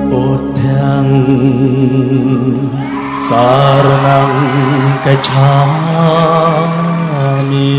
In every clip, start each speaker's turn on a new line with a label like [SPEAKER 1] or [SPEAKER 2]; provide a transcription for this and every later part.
[SPEAKER 1] Buddhang saranang gacchami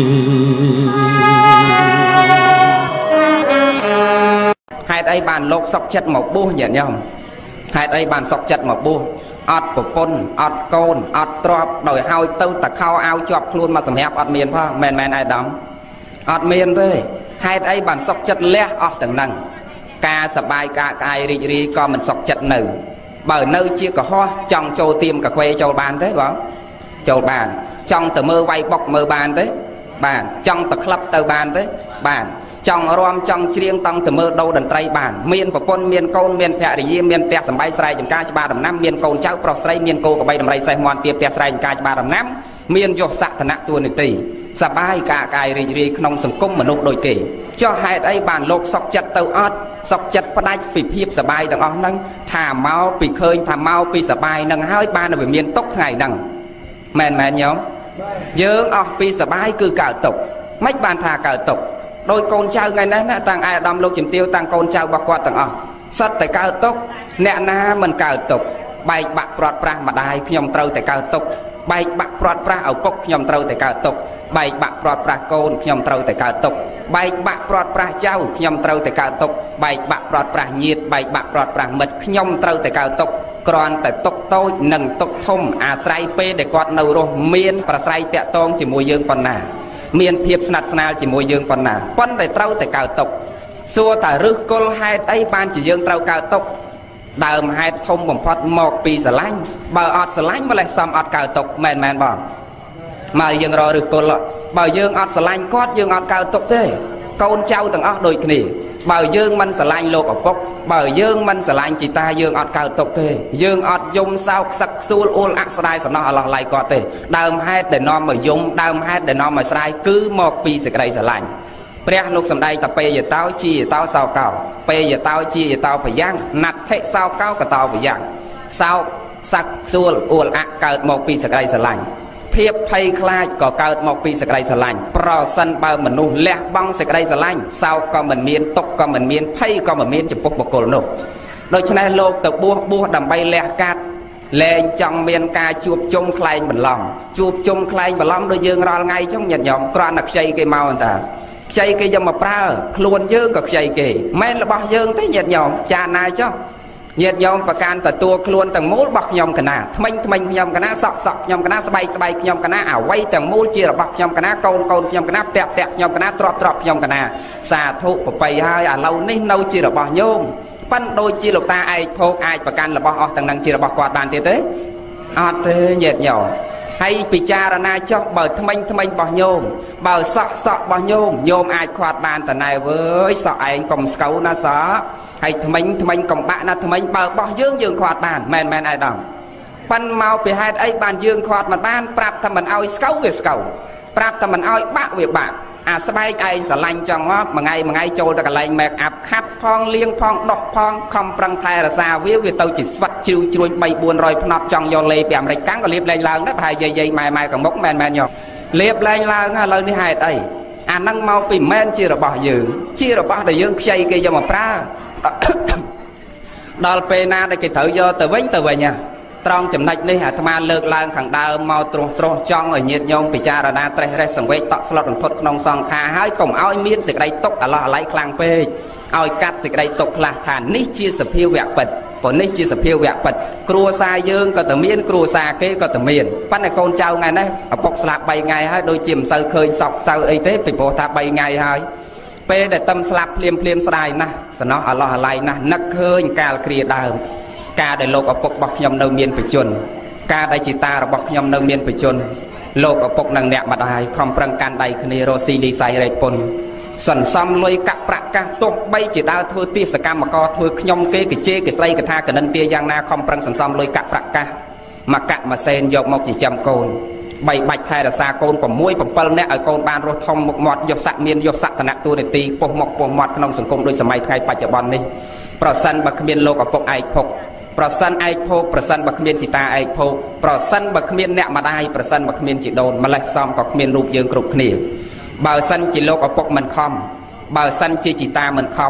[SPEAKER 1] ហេតុអីបានលោកសុកចិត្តមកបួសញាតិញោមហេតុអីបានសុកចិត្តមកបួសអត់ប្រពន្ធអត់កូនអត់ទ្រព្យដោយហើយទៅតខោអាវជាប់ខ្លួនមកសម្រាប់អត់មានផងមែនអាយដាមអត់មានទេហេតុអីបានសុកចិត្តលះអស់ទាំងហ្នឹងការសបាយការកាយរីករាយក៏មិនសុកចិត្តនៅបើនៅជាកុហកចង់ចូលទៀមកខ្វេចូលបានទេបងចូលបានចង់ទៅមើលវាយបុកមើលបានទេបានចង់ទៅក្លឹបទៅបានទេបានចង់រំចង់ច្រៀងតង់ទៅមើលដូរតន្ត្រីបានមានប្រពន្ធមានកូនមានភរិយាមានផ្ទះសម្បែងស្រែចម្ការច្បារដំណាំមានកូនចៅប្រុសស្រីមានគោក្របីដំរីសេះមាន់ទាផ្ទះស្រែចម្ការច្បារដំណាំមានយសសក្តិណៈទួនាទីសបាយការកាយរីករាយក្នុងសង្គមមនុស្សដូចគេចុះហេតុអីបានលោកសុកចិត្តទៅអត់សុកចិត្តផ្ដាច់ពីភាពសបាយទាំងអស់ហ្នឹងថាមកពីឃើញថាមកពីសបាយហ្នឹងហើយបានវាមានទុកថ្ងៃហ្នឹងមែនញោមយើងអស់ពីសបាយគឺកើតទុកមិនបានថាកើតទុកដោយកូនចៅថ្ងៃនេះណាតាំងអាយដាមលោកជំទាវតាំងកូនចៅរបស់គាត់ទាំងអស់សិតតែកើតទុកអ្នកណាមិនកើតទុកបែកបាក់ព្រាត់ប្រាសម្ដាយខ្ញុំត្រូវតែកើតទុកបែកបាក់ព្រាត់ប្រាស់ឪពុកខ្ញុំត្រូវតែកើតទុកបែកបាក់ព្រាត់ប្រាស់កូនខ្ញុំត្រូវតែកើតទុកបែកបាក់ព្រាត់ប្រាស់ចៅខ្ញុំត្រូវតែកើតទុកបែកបាក់ព្រាត់ប្រាស់ញាតិបែកបាក់ព្រាត់ប្រាស់មិត្តខ្ញុំត្រូវតែកើតទុកគ្រាន់តែទុកតូចនិងទុកធំអាស្រ័យពេលដែលគាត់នៅរស់មានប្រស្រ័យតាក់ទងជាមួយយើងប៉ុណ្ណាមានភាពស្និទ្ធស្នាលជាមួយយើងប៉ុណ្ណាប៉ុន្តែត្រូវតែកើតទុកសួរតែឫសគល់ហេតុអីបានជាយើងត្រូវកើតទុកដើមហេតុធំបំផុតមកពីស្រឡាញ់បើអត់ស្រឡាញ់ម្លេះសំអត់កើតទុកមែនបងមកយើងរកឫសគល់បើយើងអត់ស្រឡាញ់គាត់យើងអត់កើតទុកទេកូនចៅទាំងអស់ដូចគ្នាបើយើងមិនស្រឡាញ់លោកឪពុកបើយើងមិនស្រឡាញ់ជីតាយើងអត់កើតទុកទេយើងអត់យំសោកសឹកសួលអួលអាក់ស្ដាយសំណោះអឡោះឡៃគាត់ទេដើមហេតុដែលនាំមកយំដើមហេតុដែលនាំមកស្ដាយគឺមកពីសេចក្តីស្រឡាញ់ព្រះលោកសម្ដែងតពេយតោជាយតោសោកោពេយតោជាយតោប្រយ៉ាងណដ្ឋិសោកោកតោប្រយ៉ាងសោកសឹកសួលអួលអាក់កើតមកពីសេចក្តីស្រឡាញ់ភាពភ័យខ្លាចក៏កើតមកពីសេចក្តីស្រឡាញ់ប្រសិនបើមនុស្សលះបង់សេចក្តីស្រឡាញ់សោកក៏មិនមានទុក្ខក៏មិនមានភ័យក៏មិនមានចំពោះបុគ្គលនោះដូច្នេះលោកទៅបួសដើម្បីលះកាត់លែងចង់មានការជួបជុំខ្លែងបន្លំជួបជុំខ្លែងបន្លំដូចយើងរាល់ថ្ងៃចឹងញាតិញោមគ្រាន់តែខ្ចីគេមកតាខ្ចីគេយកមកប្រើខ្លួនយើងក៏ខ្ចីគេមិនរបស់យើងទេញាតិញោមចាណាចុះញាតិញោមប្រកាន់ទទួលខ្លួនទាំងមូលរបស់ខ្ញុំកណាថ្មិញខ្ញុំកណាសក់ខ្ញុំកណាស្បែកខ្ញុំកណាអ្វីទាំងមូលជារបស់ខ្ញុំកណាកូនខ្ញុំកណាផ្ទះខ្ញុំកណាទ្រព្យខ្ញុំកណាសាធុប្របីហើយឥឡូវនេះនៅជារបស់ញោមប៉ិនដូចជាលោកតាឯកភោគអាចប្រកាន់របស់អស់ទាំងនឹងជារបស់គាត់បានទៀតទេអត់ទេញាតិញោមហើយពិចារណាចុះបើថ្មិញរបស់ញោមបើសក់របស់ញោមអាចខាត់បានតណែវើយសក់ឯងកុំស្កូវណាសក់ហើយថ្មិញកំបាក់ណាថ្មិញបើបោះយើងខាត់បានមែនអាយដាមប៉ិនមកពីហេតុអីបានយើងខាត់មិនបានប្រាប់ថាមិនឲ្យស្កូវវាស្កូវប្រាប់ថាមិនឲ្យបាក់វាបាក់អាស្បែកឯងស្រឡាញ់ចង់មកមួយថ្ងៃចូលទៅកន្លែង make up ខាត់ផងលាងផងដុសផងខំប្រឹងថែរក្សាវាទៅជាស្វិតជ្រៅជ្រួញ 3-400 ផ្នត់ចង់យកលេពីអាមេរិកកាំងក៏លាបលែងឡើងដែរប្រហែលយាយម៉ែកមុកមែនញោមលាបលែងឡើងឥឡូវនេះហេតុអីអាហ្នឹងមកពីមែនជារបស់យើងជារបស់ដែលយើងខ្ចីគេយកមកប្រើដល់ពេលណាដែលគេត្រូវយកទៅវិញត្រង់ចំណុចនេះអាត្មាលើកឡើងខាងដើមមកត្រួសចង់ឲ្យញាតិញោមពិចារណាត្រេះរេះសង្វេគតក់ស្លុតរន្ធត់ក្នុងសង្ខារហើយកុំឲ្យមានសេចក្តីទុក្ខអាឡោះអាល័យខ្លាំងពេកឲ្យកាត់សេចក្តីទុក្ខខ្លះថានេះជាសភាវៈពិតព្រោះនេះជាសភាវៈពិតគ្រួសារយើងក៏តែមានគ្រួសារគេក៏តែមានប៉ុន្តែកូនចៅថ្ងៃនេះឪពុកស្លាប់3ថ្ងៃហើយដូចជាមិនសូវឃើញសោកសៅអីទេពីព្រោះថា3ថ្ងៃហើយពេលដែលតឹមស្លាប់ភ្លាមស្ដាយណាស់សំណោះអាឡោះអាល័យណាស់នឹកឃើញកាលគ្រាដើមការដែលលោកឪពុករបស់ខ្ញុំនៅមានបជនការដែលជីតារបស់ខ្ញុំនៅមានបជនលោកឪពុកនិងអ្នកម្ដាយខំប្រឹងកាន់ដៃគ្នារកស៊ីលីស័យរែកពុនសន្សំលុយកាក់ប្រាក់កាសទោះបីជាដើរធ្វើទាសកម្មករធ្វើខ្ញុំគេកជេគេស្រីកថាកណិនទាយ៉ាងណាខំប្រឹងសន្សំលុយកាក់ប្រាក់កាសមកកាក់មួយសេនយកមកចិញ្ចឹមកូនបីបាច់ថែរក្សាកូន6-7នាក់ឲ្យកូនបានរស់ធំមុខមាត់យកស័ក្តិមានយកសក្តិណៈតួនាទីពុះមុខពុះមាត់ក្នុងសង្គមដូចសម័យថ្ងៃបច្ចុប្បន្ននេះប្រសិនបើគ្មានលោកឪពុកឯកភុកប្រសិនឯកភោគប្រសិនបើគ្មានជីតាឯកភោគប្រសិនបើគ្មានអ្នកម្ដាយប្រសិនបើគ្មានជីដូនម្លេះសំក៏គ្មានរូបយើងគ្រប់គ្នាបើសិនជាលោកឪពុកមិនខំបើសិនជាជីតាមិនខំ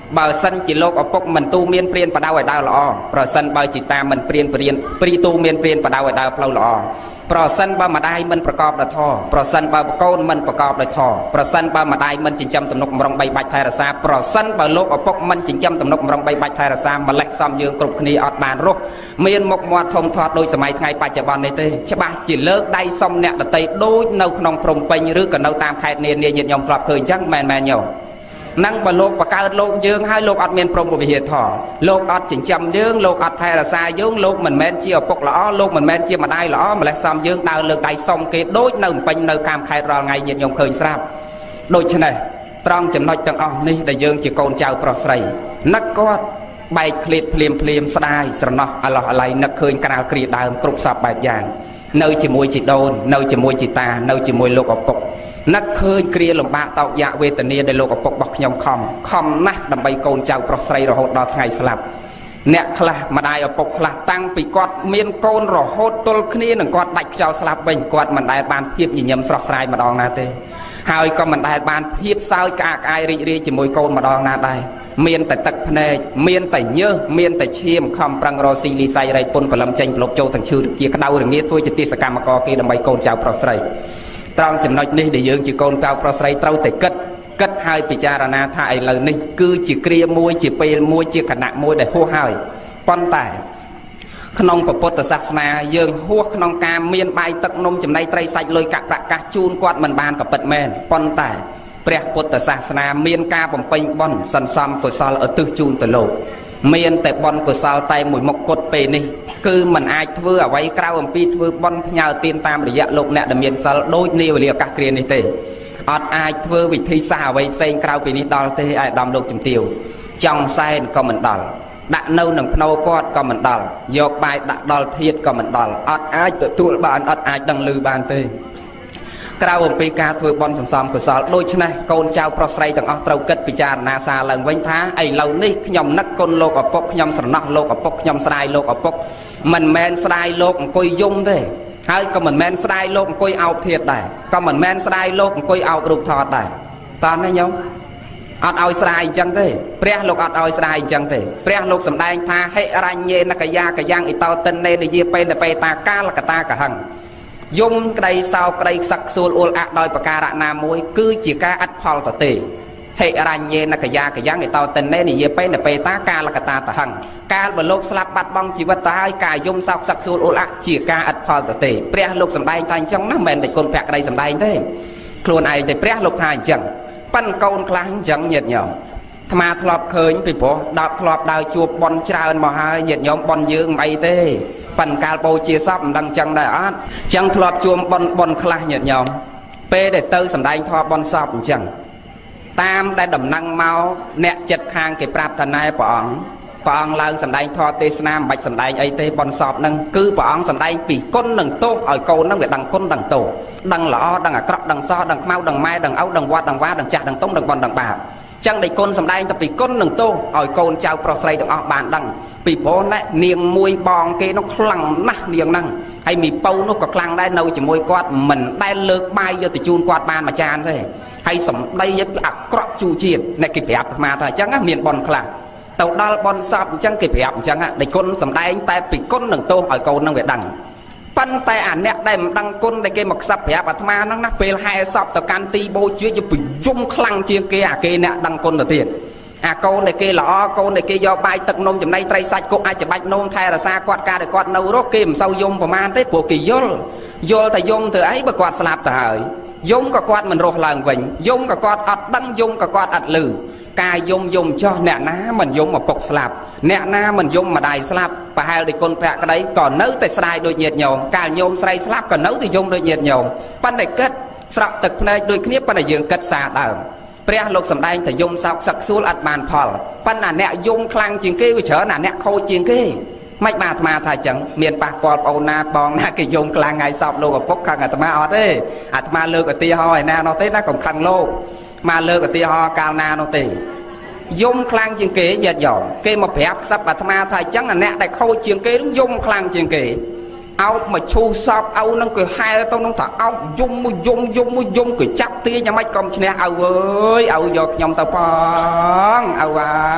[SPEAKER 1] បើសិនជាលោកឪពុកមិនទូមានព្រានបដៅឲ្យដើរល្អប្រសិនបើជីតាមិនព្រានព្រីទូមានព្រានបដៅឲ្យដើរផ្លូវល្អប្រសិនបើម្ដាយមិនប្រកបដោយធម៌ប្រសិនបើកូនមិនប្រកបដោយធម៌ប្រសិនបើម្ដាយមិនចិញ្ចឹមទំនុកបំរុង3បាច់ថែរក្សាប្រសិនបើលោកឪពុកមិនចិញ្ចឹមទំនុកបំរុង3បាច់ថែរក្សាម្លេះសំយើងគ្រប់គ្នាអត់បានរស់មានមុខមាត់ធំធាត់ដោយសម័យថ្ងៃបច្ចុប្បន្ននេះទេច្បាស់ជាលើកដៃសុំអ្នកដតីដូចនៅក្នុងព្រំពេញឬក៏នៅតាមខេត្តនានាញាតិញោមធ្លាប់ឃើញអញ្ចឹងមែនញោមនឹងបើលោកបកើតលោកយើងហើយលោកអត់មានព្រមវិហារធម៌លោកអត់ចិញ្ចឹមយើងលោកអត់ថែរក្សាយើងលោកមិនមែនជាឪពុកល្អលោកមិនមែនជាម្ដាយល្អម្លេះសំយើងដើរលើកដៃសុំគេដូចនៅពេញនៅកាមខេត្តរាល់ថ្ងៃញាតិញោមឃើញស្រាប់ដូច្នេះត្រង់ចំណុចទាំងអស់នេះដែលយើងជាកូនចៅប្រុសស្រីនឹកគាត់បែកឃ្លាតភ្លាមស្ដាយស្រណោះអាឡោះអាឡៃនឹកឃើញក្រាលគ្រាដើមគ្រប់សពបែបយ៉ាងនៅជាមួយជីដូននៅជាមួយជីតានៅជាមួយលោកឪពុកនឹកឃើញគ្រាលំបាកតោកយ៉ាវេទនាដែលលោកឪពុករបស់ខ្ញុំខំណាស់ដើម្បីកូនចៅប្រុសស្រីរហូតដល់ថ្ងៃស្លាប់អ្នកខ្លះម្ដាយឪពុកខ្លះតាំងពីគាត់មានកូនរហូតទល់គ្នានឹងគាត់ដាច់ខ្យល់ស្លាប់វិញគាត់មិនដែលបានភាពញញឹមស្រស់ស្រាយម្ដងណាទេហើយក៏មិនដែលបានភាពសើចក្អាកក្អាយរីករាយជាមួយកូនម្ដងណាដែរមានតែទឹកភ្នែកមានតែញើសមានតែឈាមខំប្រឹងរកស៊ីលីស័យរៃពុនបលឹមចេញប្រឡប់ចូលទាំងឈឺជាក្តៅរងាធ្វើជាទេសកម្មករគេដើម្បីកូនចៅប្រុសស្រីត្រង់ចំណុចនេះដែលយើងជាកូនចៅប្រុសស្រីត្រូវតែគិតហើយពិចារណាថាឥឡូវនេះគឺជាគ្រាមួយជាពេលមួយជាគណៈមួយដែលហួសហើយប៉ុន្តែក្នុងពុទ្ធសាសនាយើងហួសក្នុងការមានបាយទឹកនំចំណីត្រីសាច់លុយកាក់ប្រាក់កាសជូនគាត់មិនបានក៏ពិតមែនប៉ុន្តែព្រះពុទ្ធសាសនាមានការបំពេញបុណ្យសន្សំកុសលឧទ្ទិសជូនទៅលោកមានតែបុណ្យកុសលតែមួយមុខគត់ពេលនេះគឺมันអាចធ្វើអ្វីក្រៅអំពីធ្វើបុណ្យផ្ញើទានតាមរយៈលោកអ្នកដែលមានសិលដូចនាវេលាឱកាសគ្រានេះទេអត់អាចធ្វើវិធីសាស្ត្រអ្វីផ្សេងក្រៅពីនេះដល់ទេអាយដាមលោកជំទាវចង់សែនក៏មិនដល់ដាក់នៅនឹងភ្នោគាត់ក៏មិនដល់យកបាយដាក់ដល់ធាតក៏មិនដល់អត់អាចទទួលបានអត់អាចដឹងឮបានទេក្រៅអំពីការធ្វើបុណ្យសន្សំកុសលដូច្នេះកូនចៅប្រុសស្រីទាំងអស់ត្រូវគិតពិចារណាសារឡើងវិញថាឥឡូវនេះខ្ញុំនឹកគុណលោកឪពុកខ្ញុំស្រណោះលោកឪពុកខ្ញុំស្ដាយលោកឪពុកមិនមែនស្ដាយលោកអង្គុយយំទេហើយក៏មិនមែនស្ដាយលោកអង្គុយអោបធាតុដែរក៏មិនមែនស្ដាយលោកអង្គុយអោបរូបថតដែរតើណាញោមអត់ឲ្យស្ដាយអញ្ចឹងទេព្រះលោកអត់ឲ្យស្ដាយអញ្ចឹងទេព្រះលោកសម្ដែងថាហិរញ្ញេនកយាកយ៉ាងអ៊ីតោតិននេនិយាពេនពេតាកាលកតាកហឹងយំក្តីសោកក្តីខ្សឹកខ្សួលអួលអាក់ដោយប្រការៈណាមួយគឺជាការអត់ផលទៅទេហិរញ្ញេនកយាកយ៉ាងអ៊ីតោតិននេនិយាពេនពេតាកាលកតាតហឹងកាលបើលោកស្លាប់បាត់បង់ជីវិតទៅហើយការយំសោកខ្សឹកខ្សួលអួលអាក់ជាការអត់ផលទៅទេព្រះលោកសម្ដែងថាអញ្ចឹងណាមិនមែនតែគុណភក្តីសម្ដែងទេខ្លួនឯងទេព្រះលោកថាអញ្ចឹងប៉ិនកូនខ្លះអញ្ចឹងញាតិញោមអាត្មាធ្លាប់ឃើញពីព្រោះដល់ធ្លាប់ដើរជួបបន់ច្រើនមកហើយញាតិញោមបន់យើងមិនអីទេប៉ិនកាលបូជាសពមិនដឹងអញ្ចឹងដែរអត់អញ្ចឹងធ្លាប់ជួបបន់ខ្លះញាតិញោមពេលដែលទៅសម្ដែងធម៌បន់សពអញ្ចឹងតាមដែលដំណឹងមកអ្នកចិត្តខាងគេប្រាប់ថាណែព្រះអង្គឡើងសម្ដែងធម៌ទេសនាមិនបាច់សម្ដែងអីទេបន់សពហ្នឹងគឺព្រះអង្គសម្ដែងពីគុណនិងទោសឲ្យកូនហ្នឹងវាដឹងគុណដឹងទោសដឹងល្អដឹងអាក្រក់ដឹងសដឹងខ្មៅដឹងម៉ែដឹងឪដឹងវត្តដឹងវាដឹងចាស់ដឹងទុំដឹងបន់ដឹងបាបចឹងដៃគុណសម្ដែងទៅពីគុណនឹងទោសឲ្យកូនចៅប្រុសស្រីទាំងអស់បានដឹងពីព្រោះណែនាងមួយបងគេនោះខ្លាំងណាស់នាងហ្នឹងហើយមីពៅនោះក៏ខ្លាំងដែរនៅជាមួយគាត់មិនដែលលើកបាយយកទៅជូនគាត់បានមួយចានទេហើយសម្ដីអាក្រក់ជូរជាតិអ្នកគេប្រាប់អាត្មាថាអញ្ចឹងមានបនខ្លះទៅដល់បនសពអញ្ចឹងគេប្រាប់អញ្ចឹងដៃគុណសម្ដែងតែពីគុណនឹងទោសឲ្យកូននឹងវាដឹងប៉ុន្តែអាអ្នកដែលមិនដឹងគុណដែលគេមកខ្សឹបប្រាប់អាត្មាហ្នឹងណាពេលហែសពទៅកាន់ទីបូជាទៅប្រយំខ្លាំងជាងគេអាគេអ្នកដឹងគុណទៅទៀតអាកូនដែលគេល្អកូនដែលគេយកបាយទឹកនំចំណីត្រីសាច់គុកអាចច្បាច់នំថែរក្សាគាត់ការដែលគាត់នៅរស់គេមិនសូវយំប្រមាណទេព្រោះគេយល់តែយំធ្វើអីបើគាត់ស្លាប់ទៅហើយយំក៏គាត់មិនរស់ឡើងវិញយំក៏គាត់អត់ដឹងយំក៏គាត់អត់ឮការយំចោះអ្នកណាមិនយំឪពុកស្លាប់អ្នកណាមិនយំម្ដាយស្លាប់ប្រហែលដោយគុណភក្តីក៏នៅតែស្ដាយដូចញាតិញោមកាលញោមស្រីស្លាប់ក៏នៅតែយំដូចញាតិញោមប៉ុន្តែគិតស្រក់ទឹកភ្នែកដូចគ្នាប៉ុន្តែយើងគិតសារដើមព្រះលោកសម្ដែងតែយំសោកសឹកសួលអត់បានផលប៉ុន្តែអ្នកយំខ្លាំងជាងគេវាច្រើនណាអ្នកខូចជាងគេមិនបានអាត្មាថាអញ្ចឹងមានប៉ះពាល់ប្អូនណាបងណាគេយំខ្លាំងថ្ងៃសពលោកឪពុកខាងអាត្មាអត់ទេអាត្មាលើកឧទាហរណ៍ឯណានោះទេណាកុំខឹងលោកមកលើកឧទាហរណ៍កាលណានោះទេយំខ្លាំងជាងគេញាតិញោមគេមកប្រាប់ខ្សឹបអាត្មាថាអញ្ចឹងអ្នកដែលខូចជាងគេនឹងយំខ្លាំងជាងគេអោបមកឈូសសពអោនឹងគេហែទៅនឹងថាអោបយំមួយគេចាប់ទាញយ៉ាងម៉េចក៏ឈ្នះអោអើយអោយកខ្ញុំទៅផងអោអា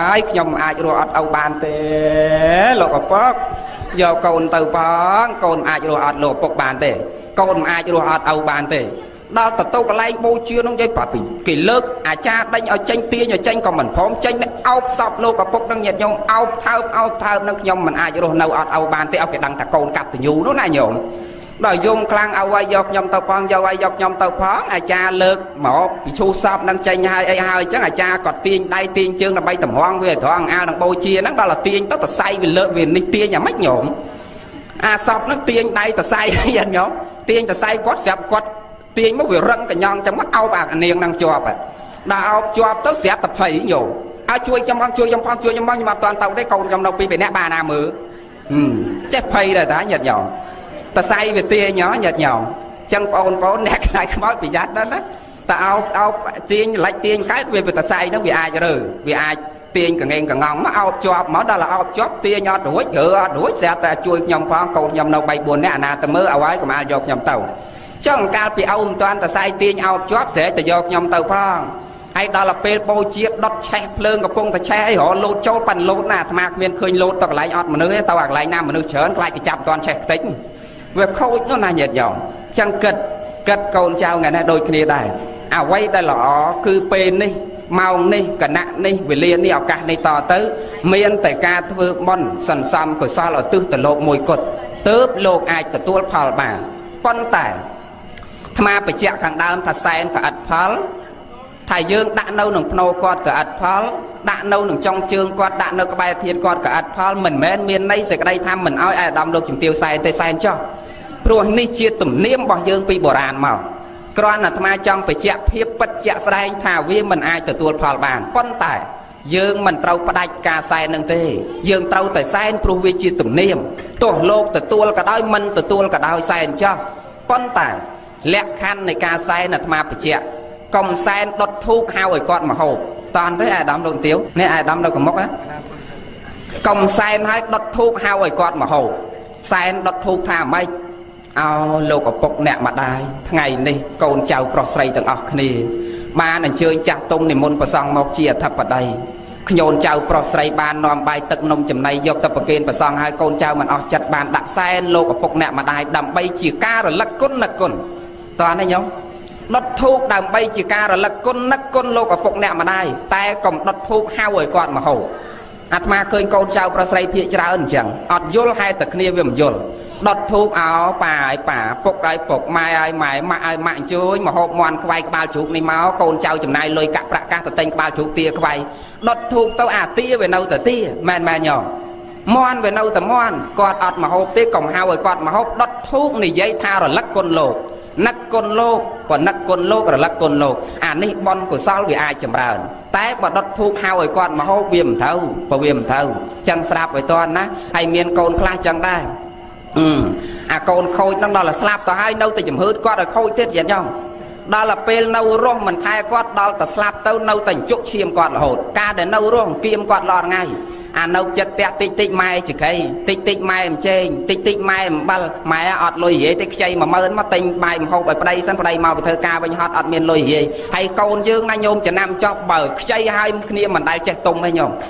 [SPEAKER 1] ហើយខ្ញុំអាចរស់អត់អូវបានទេលោកឪពុកយកកូនទៅផងកូនអាចរស់អត់លោកឪពុកបានទេកូនមិនអាចរស់អត់អូវបានទេដល់ទៅកន្លែងបូជានោះនិយាយប្រាប់ពីគេលើកអាចារ្យដេញឲ្យចេញទាញឲ្យចេញក៏មិនព្រមចេញអោបសពលោកឪពុកនឹងញាតិញោមអោបថើបនឹងខ្ញុំមិនអាចរស់នៅអត់អូវបានទេឲ្យគេដឹងថាកូនកតញ្ញូនោះណាញោមដល់យំខ្លាំងឲ្យយកខ្ញុំទៅផងយកឲ្យយកខ្ញុំទៅផងអាចារ្យលើកមកពីឈូសពនឹងចេញហើយអីហើយអញ្ចឹងអាចារ្យក៏ទាញដៃទាញជើងដើម្បីតម្រង់វាត្រង់អាលនឹងបូជាហ្នឹងដល់តែទាញទៅសរសៃវាលើកវានេះទាញអាម៉េចញោមអាសពហ្នឹងទាញដៃសរសៃញាតិញោមទាញសរសៃគាត់ស្រាប់គាត់ទាញមកវារឹងកញ្ញងចឹងមកអោបអានាងនឹងជាប់ដល់អោបជាប់ទៅស្រាប់តែភ័យញោមឲ្យជួយខ្ញុំផងខ្ញុំអត់តាន់ទៅទេកូនខ្ញុំនៅពីម្នាក់បានណាមើលចេះភ័យដែរតាញាតិញោមតសៃវាទាញញាតិញោមចឹងបងប្អូនអ្នកខ្លាចខ្មោចប្រយ័ត្នណាតើអោបទាញលាច់ទាញកើតវាតសៃហ្នឹងវាអាចរើវាអាចទាញកងែងកងងមកអោបជាប់មកដល់អោបជាប់ទាញអត់រួចអត់រួចស្រាប់តែជួយខ្ញុំផងកូនខ្ញុំនៅ3 4នាក់អាណាទៅមើលឲ្យហើយកុំឲ្យយកខ្ញុំទៅចុងកាលពីអោមិនតាន់តសៃទាញអោបជាប់ស្រែកទៅយកខ្ញុំទៅផងហើយដល់ពេលបូជាដុតឆេះភ្លើងកំពុងតែឆេះឲ្យរលោតចូលប៉ាន់លោតណាអាត្មាគ្មានឃើញលោតទៅកន្លែងអត់មនុស្សទេទៅអាកន្លែងណាមនុស្សច្រើនខ្លាចគេចាប់តាន់ឆេះខ្ទេចវាខូចនោះណាញាតិញោមចឹងគិតកូនចៅថ្ងៃនេះដូចគ្នាដែរអ្វីដែលល្អគឺពេលនេះម៉ោងនេះគណៈនេះវេលានេះឱកាសនេះតទៅមានតែការធ្វើបុណ្យសន្សំកុសលឧទ្ទិសទៅលោកមួយគត់ទើបលោកអាចទទួលផលបានប៉ុន្តែអាត្មាបញ្ជាក់ខាងដើមថាសែនក៏ឥតផលថាយើងដាក់នៅក្នុងភ្នោគាត់ក៏ឥតផលដាក់នៅក្នុងចុងជើងគាត់ដាក់នៅក្បែរធានគាត់ក៏ឥតផលមិនមែនមានន័យសេចក្តីថាមិនឲ្យអាដាមលោកជំទាវសែនទេសែនចុះព្រោះនេះជាទំនៀមរបស់យើងពីបុរាណមកគ្រាន់តែអាត្មាចង់បញ្ជាក់ភាពពិតជាក់ស្ដែងថាវាមិនអាចទទួលផលបានប៉ុន្តែយើងមិនត្រូវផ្ដាច់ការសែននឹងទេយើងត្រូវតែសែនព្រោះវាជាទំនៀមទោះលោកទទួលក៏ដោយមិនទទួលក៏ដោយសែនចុះប៉ុន្តែលក្ខខណ្ឌនៃការសែនអាត្មាបញ្ជាក់កុំសែនដុតធូបហៅឲ្យគាត់មកហូបតាន់ទេអាដាមលោកទាវនេះអាដាមនៅកមុកណាកុំសែនឲ្យដុតធូបហៅឲ្យគាត់មកហូបសែនដុតធូបថាម៉េចអោលោកឪពុកអ្នកម្ដាយថ្ងៃនេះកូនចៅប្រុសស្រីទាំងអស់គ្នាបានអញ្ជើញចាស់ទុំនិមន្តព្រះសង្ឃមកជាអធិបតីខ្ញុំចៅប្រុសស្រីបាននាំបាយទឹកនំចំណីយកទៅប្រគេនព្រះសង្ឃហើយកូនចៅមិនអស់ចិត្តបានដាក់សែនលោកឪពុកអ្នកម្ដាយដើម្បីជាការរលឹកគុណនឹកគុណតើណាញោមដុតធូបដើម្បីជាការរលឹកគុណនឹកគុណលោកឪពុកអ្នកម្ដាយតែកុំដុតធូបហៅឲ្យគាត់មកហូបអាត្មាឃើញកូនចៅប្រុសស្រីភាគច្រើនអញ្ចឹងអត់យល់ហេតុតែគ្នាវាមិនយល់ដុតធូបអោប៉ាឲ្យប៉ាពុកឲ្យពុកម៉ែឲ្យម៉ែម៉ាក់ឲ្យម៉ាក់អញ្ជើញមកហូបមន់ខ្វៃក្បាលជ្រូកនេះមកកូនចៅចំណាយលុយកាក់ប្រាក់កាសទៅទិញក្បាលជ្រូកទាខ្វៃដុតធូបទៅអាទាវានៅតែទាមែនញោមមន់វានៅតែមន់គាត់អត់មកហូបទេកុំហៅឲ្យគាត់មកហូបដុតធូបនិយាយថារលឹកគុណលោកនឹកគុណលោកក៏នឹកគុណលោករលឹកគុណលោកអានេះបុណ្យកុសលវាអាចចម្រើនតែបើដុតធូបហៅឲ្យគាត់មកហូបវាមិនត្រូវបើវាមិនត្រូវចឹងស្រាប់ឲ្យតន់ណាហើយមានកូនខ្លះចឹងដែរអាកូនខូចនឹងដល់តែស្លាប់ទៅហើយនៅតែចំហឺតគាត់ឲ្យខូចទៀតទៀតញោមដល់តែពេលនៅរស់មិនថែគាត់ដល់តែស្លាប់ទៅនៅតែជក់ឈាមគាត់រហូតការដែលនៅរស់គៀមគាត់រាល់ថ្ងៃអានៅចិត្តផ្ទះតិចតិចម៉ែចក្រីតិចតិចម៉ែអញ្ជើញតិចតិចម៉ែអំបិលម៉ែអត់លុយរាយទេខ្ចី10000មកទិញបាយមហូបឲ្យប្តីសិនប្តីមកទៅធ្វើការវិញហត់អត់មានលុយរាយហើយកូនយើងណាញោមចំណាំចប់បើខ្ចីឲ្យគ្នាមិនដែលចេះទុំទេញោម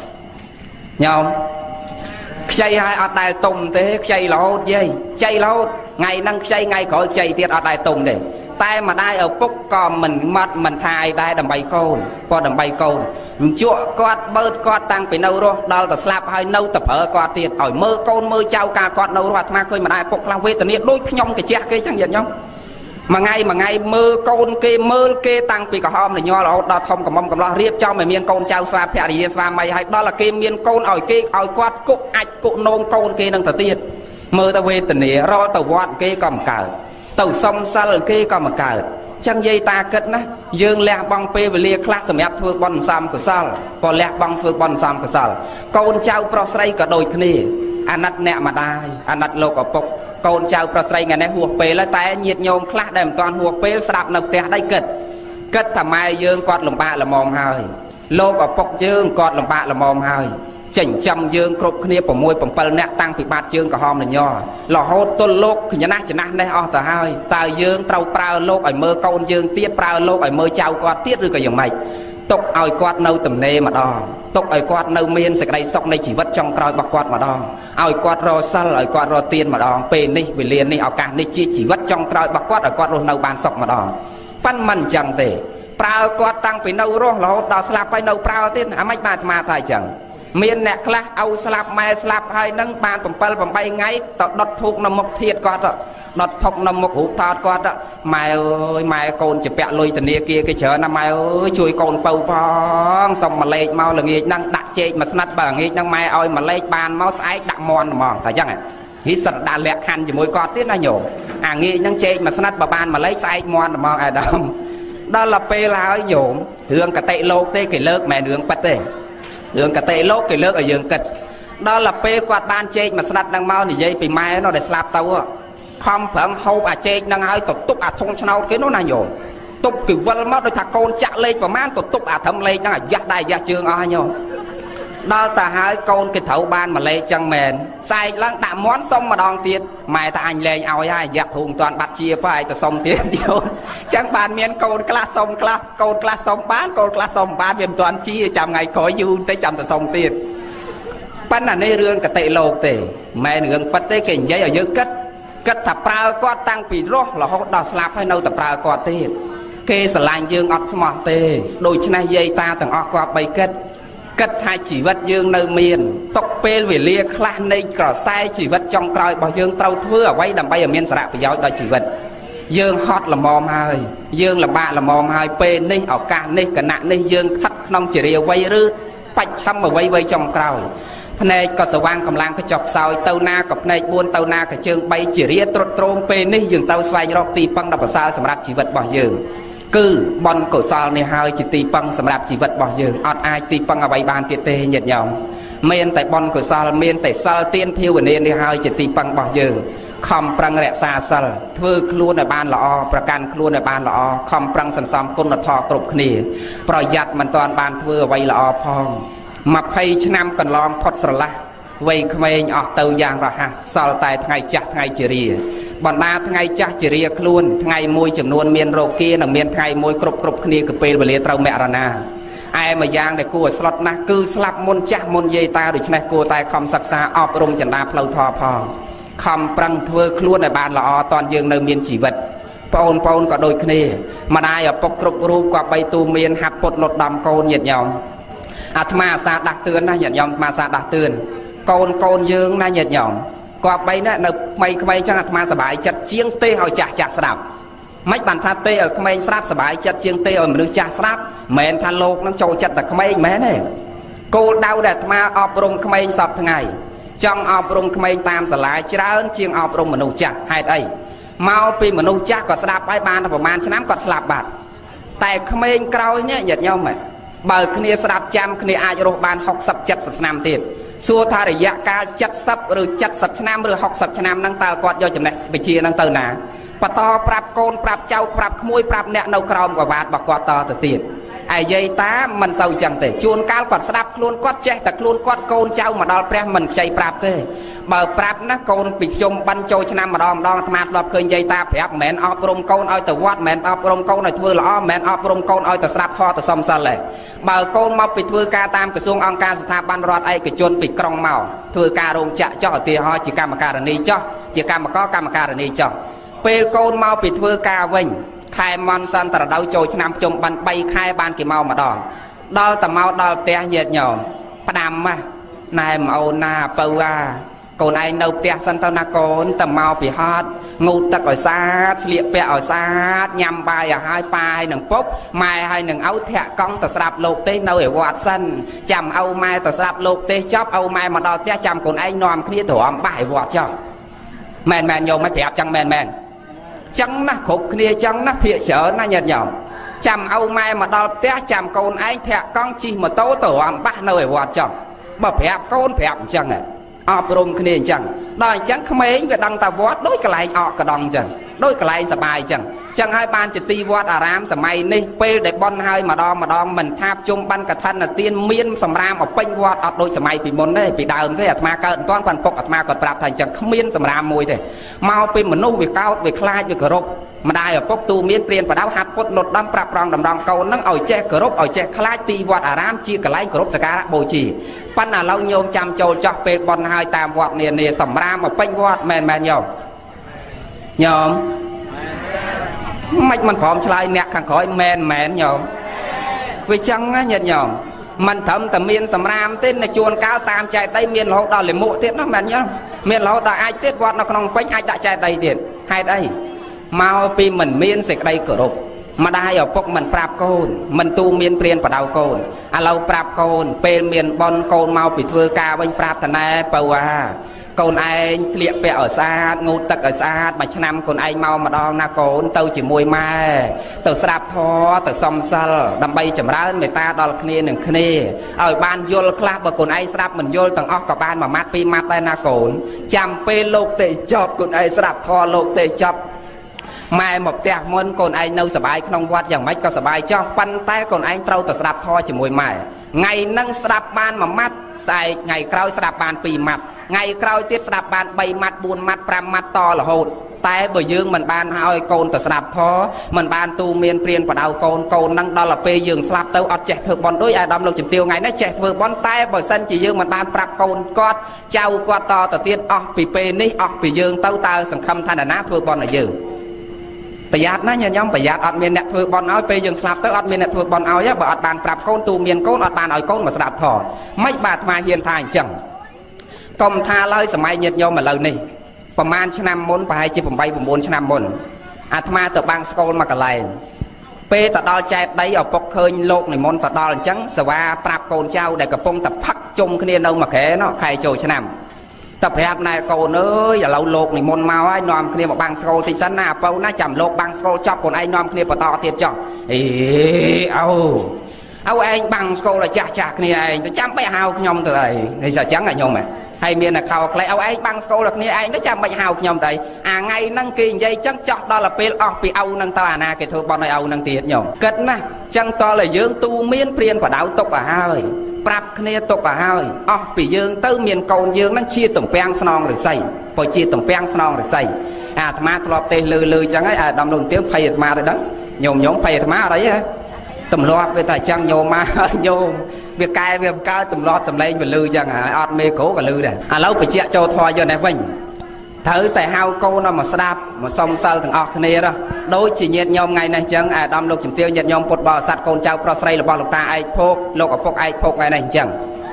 [SPEAKER 1] ខ្ចីឲ្យអត់ដែលទុំទេខ្ចីរហូតយាយខ្ចីរហូតថ្ងៃហ្នឹងខ្ចីថ្ងៃក្រោយខ្ចីទៀតអត់ដែលទុំទេតែម្ដាយឪពុកក៏មិនថាអីដែរដើម្បីកូនក៏ដើម្បីកូនអញ្ជក់គាត់បើកគាត់តាំងពីនៅរស់ដល់តែស្លាប់ហើយនៅតែប្រើគាត់ទៀតឲ្យមើលកូនមើលចៅការគាត់នៅរស់អាត្មាឃើញម្ដាយឪពុកខ្លះវេទនាដូចខ្ញុំកាជះគេចឹងញាតិញោមមួយថ្ងៃមើលកូនគេមើលគេតាំងពីក្រហមលញ័ររហូតដល់ធំកំមុំកំឡោះរៀបចំឲ្យមានកូនចៅស្វាភរិយាស្វាមីហើយដល់តែគេមានកូនឲ្យគេឲ្យគាត់គុកអាចគុកនោមកូនគេនឹងទៅទៀតមើលទៅវេទនារត់ទៅវត្តគេក៏មិនកើតទៅសុំសិលគេក៏មកកើតចឹងយាយតាគិតណាយើងលះបង់ពេលវេលាខ្លះសម្រាប់ធ្វើបុណ្យសំកុសលក៏លះបង់ធ្វើបុណ្យសំកុសលកូនចៅប្រុសស្រីក៏ដូចគ្នាអាណិតអ្នកម្ដាយអាណិតលោកឪពុកកូនចៅប្រុសស្រីថ្ងៃនេះហួសពេលហើយតែញាតិញោមខ្លះដែលមិនទាន់ហួសពេលស្រាប់នៅផ្ទះដៃគិតថាម៉ែយើងគាត់លំបាកល្មមហើយលោកឪពុកយើងគាត់លំបាកល្មមហើយចិញ្ចឹមយើងគ្រប់គ្នា6 7នាក់តាំងពីបាតជើងក្រហមលញ័ររហូតទល់លោកចំណាស់នេះអស់ទៅហើយតើយើងត្រូវប្រើលោកឲ្យមើលកូនយើងទៀតប្រើលោកឲ្យមើលចៅគាត់ទៀតឬក៏យ៉ាងម៉េចទុកឲ្យគាត់នៅទំនេរម្ដងទុកឲ្យគាត់នៅមានសេចក្តីសុខនៃជីវិតចុងក្រោយរបស់គាត់ម្ដងឲ្យគាត់រកសិលឲ្យគាត់រកទានម្ដងពេលនេះវេលានេះឱកាសនេះជាជីវិតចុងក្រោយរបស់គាត់ឲ្យគាត់រស់នៅបានសុខម្ដងប៉ិនមិនអញ្ចឹងទេប្រើគាត់តាំងពីនៅរស់រហូតដល់ស្លាប់ហើយនៅប្រើទៀតអាម៉េចបានអាត្មាថាអញ្ចឹងមានអ្នកខ្លះឲ្យស្លាប់ម៉ែស្លាប់ហើយនឹងបាន7 8ថ្ងៃទៅដុតធូបនៅមុខធាតុគាត់ដុតផុកនៅមុខរូបថតគាត់ម៉ែអើយម៉ែកូនជាពាក់លុយធនាគារគេច្រើនណាម៉ែអើយជួយកូនពៅផងសុំមួយលេខមកល្ងាចហ្នឹងដាក់ចេកមួយស្និតបើល្ងាចហ្នឹងម៉ែឲ្យមួយលេខបានមកស្អែកដាក់មន់ហ្មងតែអញ្ចឹងហីសិតដាក់លក្ខខណ្ឌជាមួយគាត់ទៀតណាញោមអាងាចហ្នឹងចេកមួយស្និតបើបានមួយលេខស្អែកមន់ហ្មងអាដាមដល់ទៅពេលហើយញោមរឿងកតិលោកទេគេលើកមិនរឿងប៉ិតទេរឿងកតិលោកគេលើកឲ្យយើងគិតដល់ទៅពេលគាត់បានចេកមួយស្និតហ្នឹងមកនិយាយពីម៉ែនោះដែលស្លាប់ទៅខំប្រឹងហូបអាចេកហ្នឹងហើយទៅទុកអាធុងឆ្នោតគេនោះណាញោមទុកគេវិលមកដូចថាកូនចាក់លេខប្រមាណទៅទុកអាត្រឹមលេខហ្នឹងអាយ៉ាស់ដៃយ៉ាស់ជើងអស់ញោមដល់តែហើយកូនគេត្រូវបានមួយលេខចឹងមែនស្អែកឡើងដាក់មន់សុំម្ដងទៀតម៉ែថាអញលែងឲ្យហើយយ៉ាក់ធូមិនទាន់បាត់ជាបើឯងទៅសុំទៀតញោមចឹងបានមានកូនខ្លះសុំខ្លះកូនខ្លះសុំបានកូនខ្លះសុំបានវាមិនទាន់ជាចាំថ្ងៃក្រោយយូរទៅចាំទៅសុំទៀតប៉ិនអានេះរឿងកតិលោកទេមិនមែនរឿងប៉ិតទេគេនិយាយឲ្យយើងគិតថាប្រើគាត់តាំងពីរស់រហូតដល់ស្លាប់ហើយនៅតែប្រើគាត់ទៀតគេស្រឡាញ់យើងអត់ស្មោះទេដូច្នេះយាយតាទាំងអស់គាត់បីគិតថាជីវិតយើងនៅមានຕົកពេលវេលាខ្លះនៃក្រសែជីវិតចុងក្រោយរបស់យើងត្រូវធ្វើអ្វីដើម្បីឲ្យមានសារៈប្រយោជន៍ដល់ជីវិតយើងហត់ល្មមហើយយើងលំបាកល្មមហើយពេលនេះឱកាសនេះគណៈនេះយើងស្ថិតក្នុងជារាវ័យឬបច្ឆិមវ័យចុងក្រោយភ្នែកក៏ស្វាងកម្លាំងក៏ចុះខ្សោយទៅណាក៏ភ្នែក4ទៅណាក៏ជើង3ជារាត្រុតត្រោមពេលនេះយើងត្រូវស្វែងរកទីពឹងដ៏ប្រសើរសម្រាប់ជីវិតរបស់យើងគឺបុណ្យកុសលនេះហើយជាទីពឹងសម្រាប់ជីវិតរបស់យើងអត់អាចទីពឹងអ្វីបានទៀតទេញាតិញោមមានតែបុណ្យកុសលមានតែសិលទានភាវនានេះហើយជាទីពឹងរបស់យើងខំប្រឹងរក្សាសិលធ្វើខ្លួនឲ្យបានល្អប្រកាន់ខ្លួនឲ្យបានល្អខំប្រឹងសន្សំគុណធម៌គ្រប់គ្នាប្រយ័ត្នមិនទាន់បានធ្វើអ្វីល្អផង20ឆ្នាំកន្លងផុតស្រឡះវ័យក្មេងអស់ទៅយ៉ាងរហ័សសល់តែថ្ងៃចាស់ថ្ងៃជារាបណ្ដាថ្ងៃចាស់ជារាខ្លួនថ្ងៃមួយចំនួនមានរោគានិងមានថ្ងៃមួយគ្រប់គ្នាគឺពេលវេលាត្រូវមរណាឯមួយយ៉ាងដែលគួរឲ្យស្លុតណាស់គឺស្លាប់មុនចាស់មុនយាយតាដូច្នេះគួរតែខំសិក្សាអប់រំចន្ទាផ្លូវធម៌ផងខំប្រឹងធ្វើខ្លួនឲ្យបានល្អតនយើងនៅមានជីវិតបងប្អូនក៏ដូចគ្នាម្ដាយឪពុកគ្រប់រូបក៏បីទូមានហាត់ពុតលត់ដំកូនញាតិញោមអាត្មាអាសាដាស់តឿនណាញាតិញោមអាត្មាអាសាដាស់តឿនកូនយើងណាញាតិញោមគាត់បីណានៅក្មេងៗចឹងអាត្មាសប្បាយចិត្តជាងទេឲ្យចាស់ស្ដាប់មិនបានថាទេឲ្យក្មេងស្ដាប់សប្បាយចិត្តជាងទេឲ្យមនុស្សចាស់ស្ដាប់មិនមែនថាលោកនឹងចូលចិត្តតែក្មេងមែនទេគោលដៅដែលអាត្មាអប់រំក្មេងសពថ្ងៃចង់អប់រំក្មេងតាមសាលាច្រើនជាងអប់រំមនុស្សចាស់ហេតុអីមកពីមនុស្សចាស់ក៏ស្ដាប់ហើយបានតែប្រហែលឆ្នាំគាត់ស្លាប់បាត់តែក្មេងក្រោយនេះញាតិញោមបើគ្នាស្ដាប់ចាំគ្នាអាចរស់បាន60 70ឆ្នាំទៀតសួរថារយៈកាល70ឬ70ឆ្នាំឬ60ឆ្នាំហ្នឹងតើគាត់យកចំណេះវិជ្ជាហ្នឹងទៅណាបន្តប្រាប់កូនប្រាប់ចៅប្រាប់ក្មួយប្រាប់អ្នកនៅក្រោមកវាតរបស់គាត់តទៅទៀតឯយាយតាមិនសូវចឹងទេជួនកាលគាត់ស្ដាប់ខ្លួនគាត់ចេះតែខ្លួនគាត់កូនចៅមកដល់ព្រះមិនខ្ចីប្រាប់ទេបើប្រាប់ណាកូនពីខ្ញុំបានចូលឆ្នាំម្ដងអាត្មាធ្លាប់ឃើញយាយតាប្រាប់មិនមែនអប់រំកូនឲ្យទៅវត្តមិនមែនអប់រំកូនឲ្យធ្វើល្អមិនមែនអប់រំកូនឲ្យទៅស្ដាប់ធម៌ទៅសំសិលទេបើកូនមកពីធ្វើការតាមក្រសួងអង្គការស្ថាប័នរដ្ឋឯកជនពីក្រុងមកធ្វើការរោងចក្រចុះឧទាហរណ៍ជាកម្មការនីចុះជាកម្មការនីចុះពេលកូនមកពីធ្វើការវិញខែមន់សន្តរដៅចូលឆ្នាំជុំបាន3ខែបានគេមកម្ដងដល់តែមកដល់ផ្ទះញាតិញោមផ្ដាំណែមកអូនណាពៅកូនឯងនៅផ្ទះសិនទៅណាកូនតែមកពីហត់ងូតទឹកឲ្យស្អាតស្លៀកពាក់ឲ្យស្អាតញ៉ាំបាយឲ្យហើយប៉ាឲ្យនឹងពុកម៉ែឲ្យនឹងឪធាក់កង់ទៅស្ដាប់លោកទេនៅឯវត្តសិនចាំឪម៉ែទៅស្ដាប់លោកទេចប់ឪម៉ែមកដល់ផ្ទះចាំកូនឯងនាំគ្នាទៅរំបាស់ឯវត្តចុះមែនញោមមិនប្រាប់ចឹងមែនចឹងណាគ្រប់គ្នាចឹងណាភាកច្រើនណាញាតិញោមចាំឪម៉ែមកដល់ផ្ទះចាំកូនឯងធាក់កង់ជិះម៉ូតូទៅរំបាស់នៅឯវត្តចុះបើប្រាប់កូនប្រាប់អញ្ចឹងអប់រំគ្នាអញ្ចឹងដល់អញ្ចឹងក្មេងវាដឹងតែវត្តដូចកន្លែងអកកដងអញ្ចឹងដូចកន្លែងសបាយអញ្ចឹងហើយបានជាទីវត្តអារាមសម័យនេះពេលដែលបន់ហើយម្ដងមិនថាជុំបានកឋិនទានមានសម្រាមឲ្យពេញវត្តអត់ដូចសម័យពីមុនទេពីដើមទេអាត្មាកើតមិនទាន់គាត់ពុកអាត្មាគាត់ប្រាប់ថាអញ្ចឹងគ្មានសម្រាមមួយទេមកពីមនុស្សវាកោតវាខ្លាចវាគោរព mà đài ở bốc tu miên priên và đau hạt phốt lột đâm prap rong đầm rong câu nâng ỏi che cờ rốt ỏi che khai ti vọt ram chia cả lấy cờ rốt saka bồi chỉ pan là lâu nhôm chăm châu chọc pe bon hai tam vọt nè nè sầm ram mà panh vọt mèn nhom mạch mình phỏng chơi nẹt khang khói mèn nhom vì chăng á nhật nhom mình thầm tầm miên sầm ram tên là chuồn cao tam chạy tay miên lỗ đào liền mộ tiết nó mèn nhá miên lỗ đào ai tiết vọt nó không panh ai đã chạy tay tiền hai đây mau pi mình miên sệt đây cửa rục mà đai ở bốc mình prap côn mình tu miên priên và đau côn lâu prap côn pe miên bon côn mau bị thưa ca bên prap thành này bầu côn anh liệp pe ở xa ngô tật ở xa mà năm côn anh mau mà đo na côn tâu chỉ mùi mai tàu sạp thò tàu xom sal đâm bay chầm ráo người ta đo khné nừng khné ở ban vô clap và côn anh sạp mình vô tầng óc cả ban mà mát pi mát đây na côn chăm pe lục tệ chọc côn anh sạp thò lục tệ chọc mai một tẹt môn côn anh nâu sờ bài không quátอย่างmấy có sờ bài cho pan tay côn anh trâu tờ sạp thò chỉ mùi mai ngày nâng sạp ban mà mắt xài ngày cào sạp ban pì mặt ngày cào tiết sạp ban bay mặt buồn mặt pram mặt to là hột tay bởi dương mình ban hai côn tờ sạp thò mình ban tu miên priên và đào côn nâng đó là pe dương sạp tâu ọt chẹt thượng bọn đối ai đâm lục chìm tiêu ngày nó chẹt vừa bón tay bởi sân chỉ dương mình ban prap côn cọt trâu quạt to tờ tiên ọt pì pe ní ọt pì dương tâu ta sẵn khâm than nát vừa bón là dươngประหยัดนะเนี่ยย้อมประหยัดอดเมียนเน็ตเพื่อบอลเอาไปยังสลับเตออดเมียนเน็ตเพื่อบอลเอาเนี่ยบ่อดบานปรับโคนตูเมียนโคนอดบานเอาโคนมาสลับพอไม่บาดมาเฮียนทายจังกรมทาเลยสมัยเย็ดโยมมาเลยนี่ประมาณชนะมนไปจีผมไปผมบนชนะมนอาตมาตัวบางสกอลมากระไรเปตตอลใจได้เอาปกเคยโลกในมนตตอลจังสว่าปรับโกนเจ้าได้กระปงแต่พักจมคะแนนเอามาแข่เนาะใครโจชนะtập hẹp này cậu ơi giờ lâu lột này môn mau ấy nòm kia một băng sâu thì sân nào bao nó chầm lột băng sâu chọc còn anh nòm kia vào to thiệt cho âu anh băng sâu là chạc này anh tôi chăm bay hào nhom từ này này giờ trắng là nhom mà hay miền là khâu lại âu anh băng sâu là này anh nó chăm bay hào nhom tại ngày năng kỳ dây chắc chọc đó là pe off pe âu năng ta na cái thôi bọn này âu năng thiệt nhom cất mà chẳng to là dương tu miên priên và đạo tục à haiปรับเนี่ยตกป่าห้อยอ๋อปียืงตื้อเมียนโกนยืงนั่งเชียต่งแป้งสนองหรือใส่พอเชียต่งแป้งสนองหรือใส่ธรรมะทลบเตะลือจังไอ้ดำลงเตี้ยไฟธรรมะเลยđóโยมไฟธรรมะอะไรฮะตำรวจไปแต่จังโยมมาโยมเวียกายเวียกก้าวตำรวจสำเร็จไปลือจังอดเมโกกับลือเนี่ยแล้วไปเจี๊ยโจทอยอยู่ในวิ่งthử tại hao câu nó mà sạp mà xong sau thằng ọc này đó đối chỉ nhiệt nhom ngày này chẳng đâm lục chìm tiêu nhiệt nhom bột bò sạt con trâu prosray là bò lục ta ai phô lục ở phô ai phô ngày này chẳng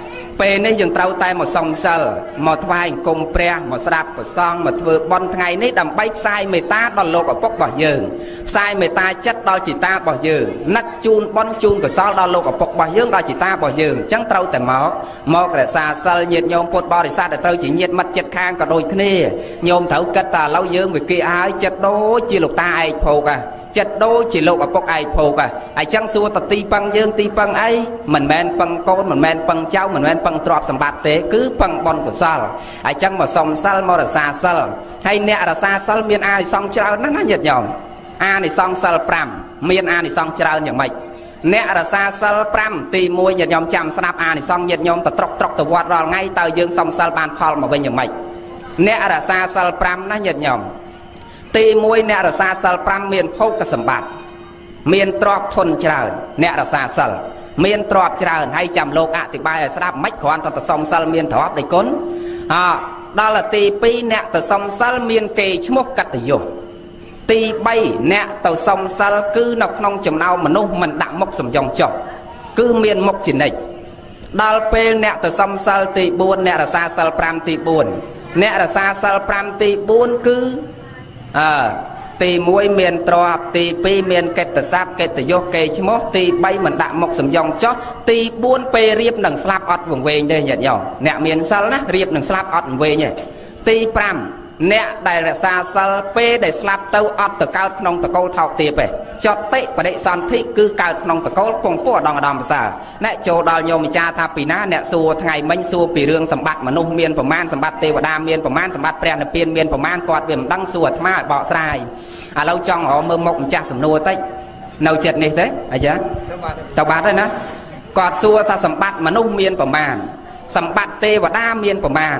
[SPEAKER 1] pe này dừng trâu tay một xong sau một vai cùng pre một sạp một xong một vừa bon ngày này đầm bay sai mày ta đòn lục ở phô bỏ giường sai mày ta chất đo chỉ ta bỏ giường nắc chun bon chun của sao đo lục ở phô bỏ giường đo chỉ ta bỏ giường chẳng trâu tại máu một cái xa sau nhiệt nhom bột bò để xa để trâu chỉ nhiệt mặt chất khang cả đôi kia nhôm thấu kết ta lâu dương vì kia ai chất đố chỉ lục ta ai phô cả chất đố chỉ lục ở bốc ai phô cả ai chẳng xua ta ti băng dương ti băng ấy mình men băng con mình men băng cháu mình men băng trọp sầm bát tế cứ băng bon của sao ai chẳng mà xong sao mà là xa sao hay nè là xa sao miền ai xong trao nó nhiệt nhom a này xong sao pram miền a này xong trao như mày nè là xa sao pram ti môi nhiệt nhom chăm snap a này xong nhiệt nhom ta trọc ta vọt rồi ngay tao dương xong sao bàn phal mà bên như mày nè là xa sao pram nó nhiệt nhomตีมวยเนรสาสัลปรามเมียนพกกสมบัติเมียนตรอบทนเจริญเนรสาสัลเมียนตรอบเจริญให้จำโลกอธิบายสราบไม่ขวานต่อสมสัลเมียนถอบได้ก้นดอลตีปีเนต่อสมสัลเมียนเกชมุกกัตโยตีใบเนต่อสมสัลคือนกนองจำเอามนุษย์มันดักมกสมยองจบคือเมียนมกจินเนดอลเปเนต่อสมสัลตีบุญเนรสาสัลปรามตีบุญเนรสาสัลปรามตีบุญคือตีมวยเมียนตรอบตีปีเมียนเกตซับเกตโยเกชโมตีใบเหมือนดักมกสมยองจ๊อตีบุญไปเรียบหนังสลับอดวงเวงได้ยันยอเนเมียนซัลนะเรียบหนังสลับอดวงเวงเนี่ยตีปรำเนได้ละซาซัลเปได้สลับเต้าอดตะเกาขนมตะโกเท่าตีไปจอดเตะประเดสันทิคือการขนมตะโกปงปัวดองอดอมภาษาเนโจดอลโยมิจาทาปีนะเนสัวไงมันสัวปีเรื่องสมบัติมนุษย์เมียนประมาณสมบัติเทวดาเมียนประมาณสมบัติแปรนเปลี่ยนเมียนประมาณกอดเบี่ยมดังสัวธรรมะเบาสายเราจ้องhọ mơ mộng cha sầm nua tới nấu chật này thế ai chứ tao bán đây nè quạt xua ta sầm bát mà nung miênประมาณสมบัติเทวดาเมียนประมาณ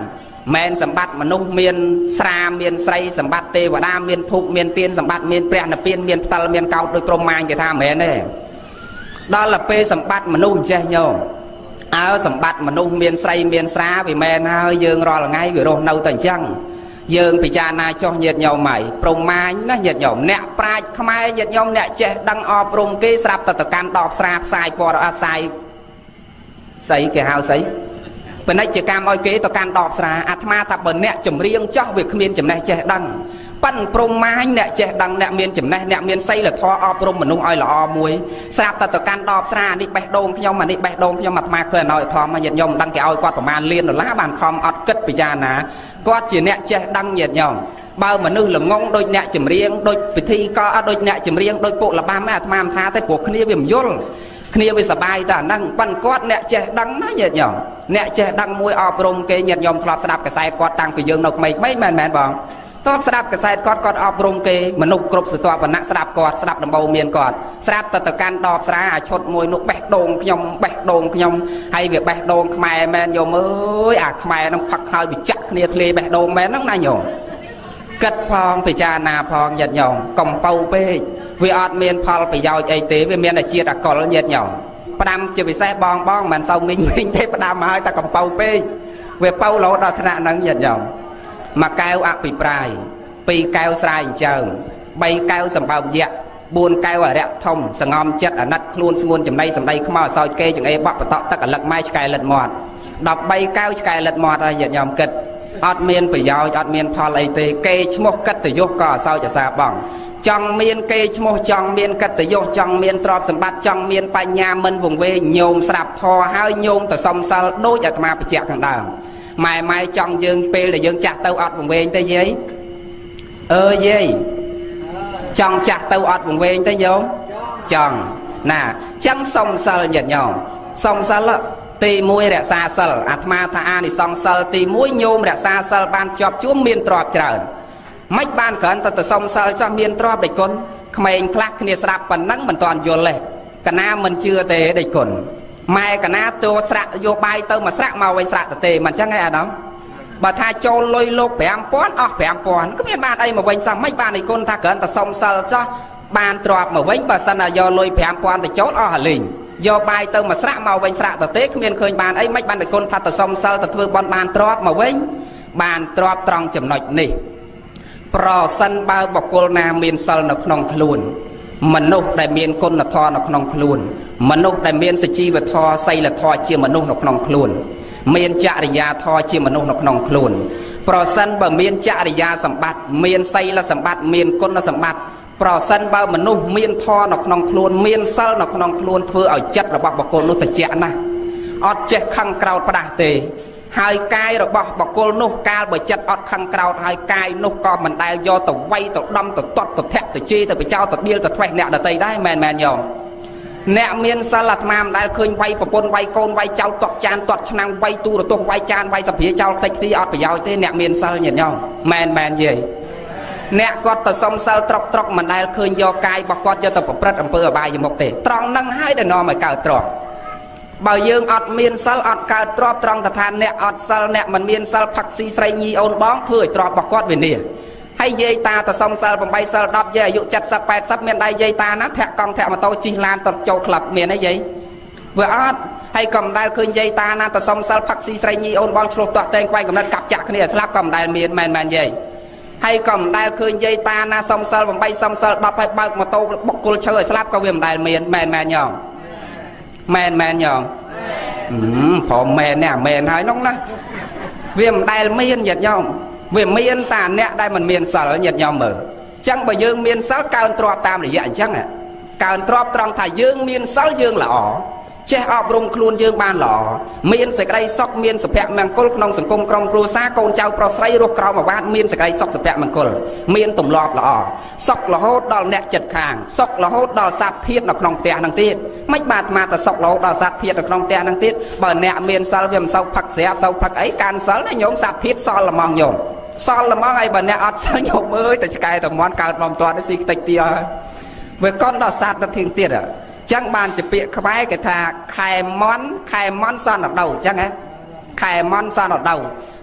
[SPEAKER 1] menសម្បត្តិមនុស្សមានស្រាមានស្រីសម្បត្តិទេវតាមានធូបមានទៀនសម្បត្តិមានព្រះនិព្វានមានផ្តិលមានកោតដោយក្រុមម៉ាញគេថាមិនមែនទេដល់ទៅពេលសម្បត្តិមនុស្សចេះញោមអើសម្បត្តិមនុស្សមានស្រីមានស្រាវាមែនហើយយើងរាល់ថ្ងៃវារស់នៅតែអញ្ចឹងយើងពិចារណាចោះញាតិញោមហើយព្រំម៉ាញណាញាតិញោមអ្នកប្រាជ្ញខ្មែរញាតិញោមអ្នកចេះដឹងអប់រំគេស្រាប់តែទៅកាន់ដបស្រាផ្សាយពណ៌ផ្សាយស្អីគេហៅស្អីពាណិជ្ជកម្មឲ្យគេទៅកាន់ដបស្រាអាត្មាថាបើអ្នកចម្រៀងចោះវាគ្មានចំណេះចេះដឹងប៉ិនព្រំម៉ាញអ្នកចេះដឹងអ្នកមានចំណេះអ្នកមានសីលធម៌អប់រំមនុស្សឲ្យល្អមួយស្រាប់តែទៅកាន់ដបស្រានេះបេះដូងខ្ញុំអានេះបេះដូងខ្ញុំអាត្មាឃើញអណោយធម៌ញាតិញោមដឹងគេឲ្យគាត់ប្រមាណលានដុល្លារបានខំអត់គិតពិចារណាគាត់ជាអ្នកចេះដឹងញាតិញោមបើមនុស្សល្ងងដូចអ្នកចម្រៀងដូចពិធីក៏ដូចអ្នកចម្រៀងដូចពួកលបាំអាត្មាមិនថាទេព្រោះគ្នាវាមិនយល់គ្នាវាសបាយតែអាហ្នឹងប៉ិនគាត់អ្នកចេះដឹងណាញាតិញោមអ្នកចេះដឹងមួយអប់រំគេញាតិញោមធ្លាប់ស្ដាប់កសែតគាត់តាំងពីយើងនៅក្មេងៗមែនបងតបស្ដាប់កសែតគាត់អប់រំគេមនុស្សគ្រប់ស្រទាប់វណ្ណៈស្ដាប់គាត់ស្ដាប់ដំបូងមានគាត់ស្រាប់តែទៅកាន់ដបស្រាអាឈុតមួយនោះបេះដូងខ្ញុំហើយវាបេះដូងខ្មែរមែនញោមអើយអាខ្មែរហ្នឹងផឹកហើយវាចាក់គ្នាធ្លាយបេះដូងមែនហ្នឹងណាញោមគិតផងពិចារណាផងញាតិញោមកំពៅពេកវាអត់មានផលប្រយោជន៍អីទេវាមានតែជាតិអាកុលញាតិញោមផ្ដាំជាពិសេសបងមិនសូវមីងទេផ្ដាំហើយតែកំពៅពេកវាពៅរហូតដល់ថ្នាក់ហ្នឹងញាតិញោមមួយកែវអភិប្រាយ2កែវស្រាយអញ្ជើញ3កែវសម្បើមយៈ4កែវអរិយធំសងំចិត្តអាណិតខ្លួនស្ងួនចំណៃសម្ដីខ្មោចសោចគេចង្អេបក់បតក់ទឹកអលឹកម៉ែឆ្កែលិតមាត់13កែវឆ្កែលិតមាត់ហើយញាតិញោមគិតអត់មានប្រយោជន៍អត់មានផលអីទេគេឈ្មោះកិត្តិយសក៏អសោចអាសាបងចង់មានគេឈ្មោះចង់មានកិត្តិយសចង់មានទ្រព្យសម្បត្តិចង់មានបញ្ញាមិនវង្វេងញោមស្រាប់ធរហើយញោមទៅសំសិលដូចអាត្មាបញ្ជាក់ខាងដើមម៉ែចង់យើងពេលដែលយើងចាស់ទៅអត់វង្វេងទេយាយយាយចង់ចាស់ទៅអត់វង្វេងទេញោមចង់ណាចឹងសំសិលញាតិញោមសំសិលទី1រក្សាសិលអាត្មាថាអានិសង្សសិលទី1ញោមរក្សាសិលបានជាប់ជួមមានទ្រព្យច្រើនមិនបានគ្រាន់តែទៅសំសិលចោះមានទ្រព្យដេចគុណក្មេងខ្លះគ្នាស្ដាប់ប៉ុណ្ណឹងមិនទាន់យល់ទេកណាមិនជឿទេដេចគុណម៉ែកណាតួស្រាក់យកបាយទៅមកស្រាក់មកវិញស្រាក់ទៅទេមិនចឹងទេអាដាមបើថាចូលលុយលោក 5000 អស់ 5000 ក៏មានបានអីមកវិញសោះមិនបានឯគុណថាគ្រាន់តែសំសិលចោះបានទ្រព្យមកវិញបើសិនតែយកលុយ 5000 ទៅចូលអស់អាលីងយកបាយទៅមកស្រាក់មកវិញស្រាក់ទៅទេគ្មានឃើញបានអីមិនបានឯគុណថាទៅសំសិលទៅធ្វើបន់បានទ្រព្យមកវិញបានទ្រព្យត្រង់ចំណុចនេះប្រសិនបើបុគ្គលណាមានសិលនៅក្នុងខ្លួនមនុស្សដែលមានគុណធម៌នៅក្នុងខ្លួនមនុស្សដែលមានសជីវធម៌សីលធម៌ជាមនុស្សនៅក្នុងខ្លួនមានចរិយាធម៌ជាមនុស្សនៅក្នុងខ្លួនប្រសិនបើមានចរិយាសម្បត្តិមានសីលសម្បត្តិមានគុណសម្បត្តិប្រសិនបើមនុស្សមានធម៌នៅក្នុងខ្លួនមានសិលនៅក្នុងខ្លួនធ្វើឲ្យចិត្តរបស់បុគ្គលនោះត្រជាក់ណាស់អត់ចេះខឹងក្រោធផ្ដាស់ទេហើយកាយរបស់បុគ្គលនោះកាលបើចិត្តអត់ខឹងក្រោធហើយកាយនោះក៏មិនដែលយកទៅវាយទៅដំទៅទាត់ទៅធាក់ទៅជេរទៅបិចោទៅដៀលទៅធ្វេសអ្នកដទៃដែរមែនញោមអ្នកមានសិលអាត្មាមិនដែលឃើញវាយប្រពន្ធវាយកូនវាយចៅទាត់ចានទាត់ឆ្នាំងវាយទូរទស្សន៍វាយចានវាយសភាចោលខ្ទេចខ្ទីអត់ប្រយោជន៍ទេអ្នកមានសិលញាតិញោមមែនយាយអ្នកគាត់ទៅសុំសិលត្រកមិនដែលឃើញយកកាយរបស់គាត់យកទៅប្រព្រឹត្តអំពើអបាយមុខទេត្រង់ហ្នឹងហើយដែលនាំឲ្យកើតទ្រព្យបើយើងអត់មានសិលអត់កើតទ្រព្យត្រង់ថាអ្នកអត់សិលអ្នកមិនមានសិលផឹកស៊ីស្រីញីអូនបងធ្វើឲ្យទ្រព្យរបស់គាត់វានេះហើយយាយតាទៅសុំសិល8សិល10យាយអាយុ70 80មានដែរយាយតាណាធាក់កង់ធាក់ម៉ូតូជិះឡានទៅចូលក្លឹបមានអីយាយវាអត់ហើយក៏មិនដែលឃើញយាយតាណាទៅសុំសិលផឹកស៊ីស្រីញីអូនបងឆ្លោះទាស់តែងខ្វាយកំណត់កាប់ចាក់គ្នាស្លាប់ក៏មិនដែលមានមែនយាយហើយក៏មិនដែលឃើញយាយតាណាសុំសិល8សុំសិល10ហើយបើកម៉ូតូបុកគល់ឈើឲ្យស្លាប់ក៏វាមិនដែលមានមែនញោមមែនញោមព្រមមែនណាមែនហើយនោះណាវាមិនដែលមានញាតិញោមវាមានតាអ្នកដែលមិនមានសិលញាតិញោមមើលអញ្ចឹងបើយើងមានសិលកើនទ្រព្យតាមរយៈអញ្ចឹងកើនទ្រព្យត្រង់ថាយើងមានសិលយើងល្អចេះអប់រំខ្លួនយើងបានល្អមានសេចក្តីសុខមានសុភមង្គលក្នុងសង្គមក្រុមគ្រួសារកូនចៅប្រុសស្រីរស់ក្រោមអាវាតមានសេចក្តីសុខសុភមង្គលមានទម្លាប់ល្អសុខរហូតដល់អ្នកចិត្តខាងសុខរហូតដល់សត្វធាតុនៅក្នុងផ្ទះនឹងទៀតមិនបាទអាត្មាទៅសុខរហូតដល់សត្វធាតុនៅក្នុងផ្ទះនឹងទៀតបើអ្នកមានសិលវាមិនសូវផឹកស្រាសូវផឹកអីការសិលណាញោមសត្វធាតុសល់ល្មងញោមសល់ល្មងហើយបើអ្នកអត់សិលញោមអើយតែឆ្កែតែមន់កើតបំទាត់ស៊ីខ្ទេចទៀតហើយវាកន់ដល់សត្វទៅធៀងទៀតចឹងបានជាពាក្យខ្មែរគេថាខែមន់សន្នដូវចឹងហ៎ខែមន់សន្នដូវ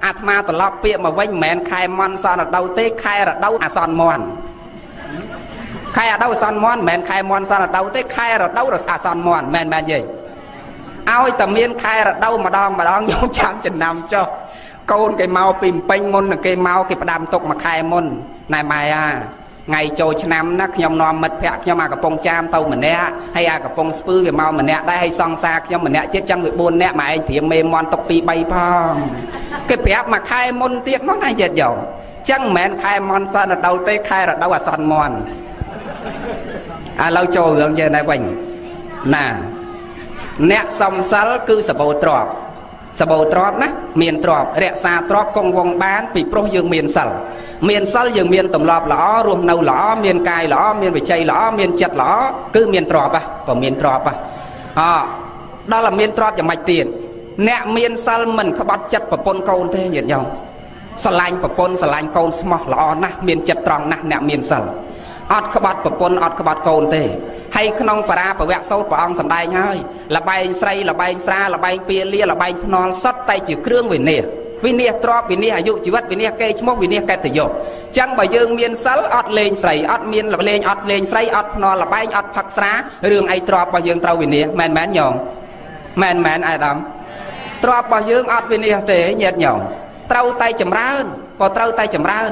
[SPEAKER 1] អាត្មាត្រឡប់ពាក្យមកវិញមិនមែនខែមន់សនរដូវទេខែរដូវអាសន្នមន់ខែរដូវអាសន្នមន់មិនមែនខែមន់សនរដូវទេខែរដូវអាសន្នមន់មិនមែនទេឲ្យតែមានខែរដូវម្ដងខ្ញុំចាំចំណាំចុះកូនគេមកពីពេញមុនគេមកគេផ្ដាំទុកមួយខែមុនណែម៉ែថ្ងៃចូលឆ្នាំណាខ្ញុំនាំមិត្តភ័ក្ដិខ្ញុំអាកំពង់ចាមទៅម្នាក់ហើយអាកំពង់ស្ពឺវាមកម្នាក់ដែរហើយសង្សារខ្ញុំម្នាក់ទៀតចឹងវា4នាក់ម៉ែឯងព្រាមមេមន់ទុក2 3ផងគេប្រាប់មួយខែមុនទៀតមកណាចិត្តយកចឹងមិនមែនខែមន់សនរដូវទេខែរដូវអាសន្នមន់ឥឡូវចូលរឿងយើងដែរវិញណាអ្នកសំសិលគឺសបោទ្របសបោទ្របណាមានទ្របរក្សាទ្របគង់វង្សបានពីព្រោះយើងមានសិលយើងមានទម្លាប់ល្អរស់នៅល្អមានកាយល្អមានវិច័យល្អមានចិត្តល្អគឺមានទ្របក៏មានទ្របដល់តែមានទ្របយ៉ាងម៉េចទៀតអ្នកមានសិលមិនក្បត់ចិត្តប្រពន្ធកូនទេញាតិញោមស្រឡាញ់ប្រពន្ធស្រឡាញ់កូនស្មោះល្អណាស់មានចិត្តត្រង់ណាស់អ្នកមានសិលអត់ក្បត់ប្រពន្ធអត់ក្បត់កូនទេហើយក្នុងបរាពវៈសោតព្រះអង្គសម្ដែងហើយលបែងស្រីលបែងស្រាលបែងពាលាលបែងភ្នល់សុទ្ធតែជាគ្រឿងវិនិច្ឆ័យវិនិច្ឆ័យទ្រព្យវិនិច្ឆ័យអាយុជីវិតវិនិច្ឆ័យកេរ្តិ៍ឈ្មោះវិនិច្ឆ័យកិត្តិយសចឹងបើយើងមានសិលអត់លេងស្រីអត់មានលេងអត់លេងស្រីអត់ភ្នល់លបែងអត់ផឹកស្រារឿងអីទ្រព្យរបស់យើងត្រូវវិនិច្ឆ័យមែនញោមមែនអាដាមទ្រព្យរបស់យើងអត់វិនិច្ឆ័យទេញាតិញោមត្រូវតែចម្រើនក៏ត្រូវតែចម្រើន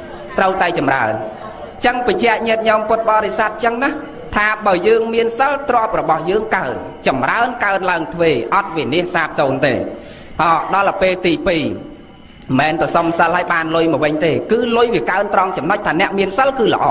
[SPEAKER 1] ចឹងបញ្ជាក់ញាតិញោមពុទ្ធបរិស័ទចឹងណាថាបើយើងមានសិលទ្រព្យរបស់យើងកើតចម្រើនកើតឡើងទ្វេអត់វិនិច្ឆ័យសាបសូន្យទេដល់ទៅពេលទី2មិនមែនតែសំសិលឲ្យបានលុយមកវិញទេគឺលុយវាកើនត្រង់ចំណុចថាអ្នកមានសិលគឺល្អ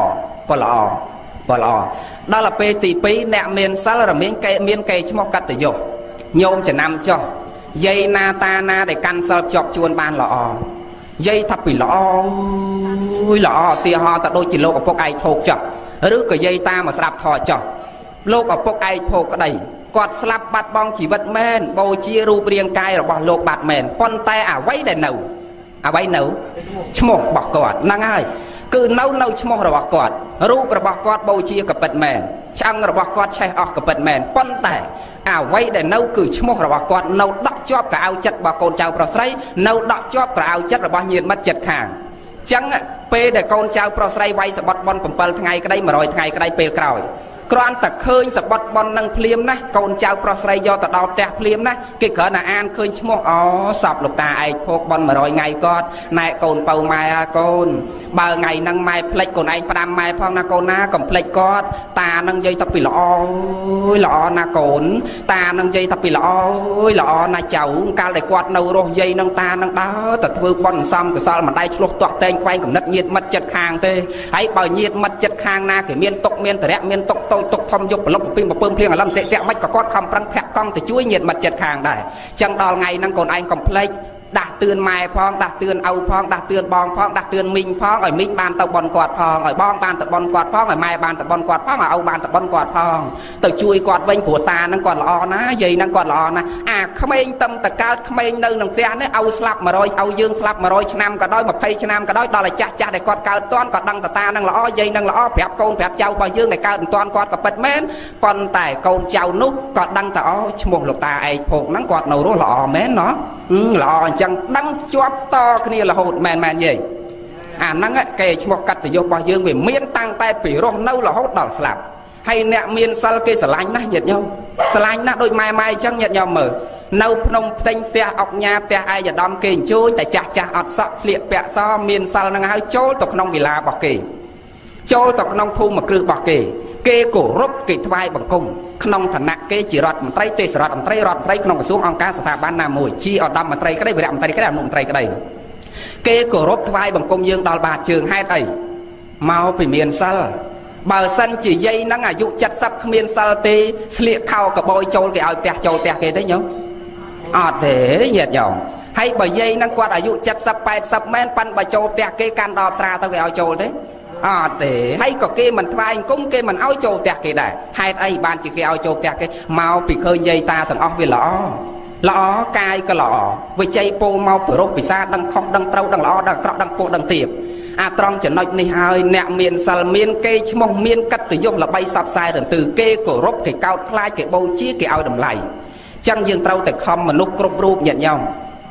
[SPEAKER 1] ដល់ទៅពេលទី2អ្នកមានសិលរមានកេរ្តិ៍ឈ្មោះកតញ្ញូញោមចំណាំចុះយាយណាតាណាដែលកាន់សិលជាប់ជួនបានល្អយាយថាពីល្អទីហោតដូចជាលោកឪពុកឯកភោគចុះឬក៏យាយតាមកស្ដាប់ធម៌ចុះលោកឪពុកឯកភោគក្តីគាត់ស្លាប់បាត់បង់ជីវិតមែនបូជារូបរាងកាយរបស់លោកបាត់មែនប៉ុន្តែអ្វីដែលនៅឈ្មោះរបស់គាត់ហ្នឹងហើយគឺនៅឈ្មោះរបស់គាត់រូបរបស់គាត់បូជាកពិតមែនឆ្អឹងរបស់គាត់ឆេះអស់កពិតមែនប៉ុន្តែអ្វីដែលនៅគឺឈ្មោះរបស់គាត់នៅដក់ជាប់កៅអៅចិត្តរបស់កូនចៅប្រុសស្រីនៅដក់ជាប់កៅអៅចិត្តរបស់ញាតិមិត្តចិត្តខាងចឹងពេលដែលកូនចៅប្រុសស្រីវាយសបត់បន់7ថ្ងៃក្តី100ថ្ងៃក្តីពេលក្រោយគ្រាន់តែឃើញសបត់បន់នឹងភ្លាមណាកូនចៅប្រុសស្រីយកទៅដល់ផ្ទះភ្លាមណាគេគ្រាន់តែអានឃើញឈ្មោះសពលោកតាឯកភោគបន់100ថ្ងៃគាត់ណែកូនពៅម៉ែកូនបើថ្ងៃហ្នឹងម៉ែផ្លេចកូនឯងផ្ដាំម៉ែផងណាកូនណាកុំផ្លេចគាត់តានឹងនិយាយថាពីល្អណាកូនតានឹងនិយាយថាពីល្អណាចៅកាលដែលគាត់នៅរស់យាយនឹងតានឹងដើរតែធ្វើបន់សំកសលមិនដៃឆ្លោះទាស់តែងខ្វែងកំណត់ញាតមិត្តចិត្តខាងទេហើយបើញាតមិត្តចិត្តខាងណាគេមានទុកមានតរៈមានទុកតូចទុកធំយកប្រឡប់ពីពើភ្លៀងអាឡឹមសិកមិនក៏គាត់ខំប្រឹងធាក់កង់ទៅជួយញាតមិត្តចិត្តខាងដែរចឹងដល់ថ្ងៃហ្នឹងកូនឯងកុំភ្លេចដាស់តឿនម៉ែផងដាស់តឿនឪផងដាស់តឿនបងផងដាស់តឿនមីងផងឲ្យមីងបានទៅបន់គាត់ផងឲ្យបងបានទៅបន់គាត់ផងឲ្យម៉ែបានទៅបន់គាត់ផងឲ្យឪបានទៅបន់គាត់ផងទៅជួយគាត់វិញព្រោះតាហ្នឹងគាត់ល្អណាស់យាយហ្នឹងគាត់ល្អណាស់អាក្មេងតឹមតកើតក្មេងនៅក្នុងផ្ទះនេះឪស្លាប់100ឪយើងស្លាប់100ឆ្នាំក៏ដោយ20ឆ្នាំក៏ដោយដល់តែចាស់ដែលគាត់កើតតាន់ក៏ដឹងតាហ្នឹងល្អយាយហ្នឹងល្អប្រាប់កូនប្រាប់ចៅរបស់យើងដែលកើតមិនតាន់គាត់ក៏ពិតមែនប៉ុន្តែកូនចៅនោះក៏ដឹងតែឈ្មោះលោកតាឯកភោគហ្នឹងគាត់នៅរស់ល្អមែនណោះល្អអញ្ចឹងដឹងជាប់តគ្នារហូតមែនយាយអាហ្នឹងគេឈ្មោះកតញ្ញូរបស់យើងវាមានតាំងតែពីរស់នៅរហូតដល់ស្លាប់ហើយអ្នកមានសិលគេស្រឡាញ់ណាស់ញាតិញោមស្រឡាញ់ណាស់ដូចម៉ែអញ្ចឹងញាតិញោមមើលនៅភ្នំផ្ទែងផ្ទះអុកញ៉ាផ្ទះឯកឧត្តមគេអញ្ជើញតែចាស់អត់សក់ស្លៀកពាក់សមានសិលហ្នឹងហើយចូលទៅក្នុងវិឡារបស់គេចូលទៅក្នុងភូមិគ្រឹះរបស់គេគោរពគេថ្វាយបង្គំក្នុងឋានៈគេជារដ្ឋមន្ត្រីទេសរដ្ឋមន្ត្រីក្នុងក្រសួងអង្គការស្ថាប័នណាមួយជាឧត្តមមន្ត្រីក្តីវរៈមន្ត្រីក្តីអនុមន្ត្រីក្តីគេគោរពថ្វាយបង្គំយើងដល់បាតជើងហេតុអីមកពីមានសិលបើសិនជាយាយហ្នឹងអាយុ70គ្មានសិលទេស្លៀកខោកបោយចូលគេឲ្យផ្ទះចូលផ្ទះគេទេញោមអត់ទេញាតិញោមហើយបើយាយហ្នឹងគាត់អាយុ70 80មែនប៉ិនបើចូលផ្ទះគេកាន់ដល់ស្រាទៅគេឲ្យចូលទេអត់ទេហើយក៏គេមិនថ្វាយអង្គមគេមិនឲ្យចូលផ្ទះគេដែរហេតុអីបានជាគេឲ្យចូលផ្ទះគេមកពីឃើញយាយតាទាំងអស់វាល្អកាយក៏ល្អវិជ័យពោមកប្រោសពិសាដឹងខុសដឹងត្រូវដឹងល្អដឹងអាក្រក់ដឹងពោដឹងទៀបអាត្រង់ចំណុចនេះហើយអ្នកមានសិលមានគេឈ្មោះមានកតញ្ញូល្បីសពខ្សែរន្ទឺគេគោរពគេកោតខ្លាចគេបូជាគេឲ្យតម្លៃចឹងយើងត្រូវតែខំមនុស្សគ្រប់រូបញាតិញោម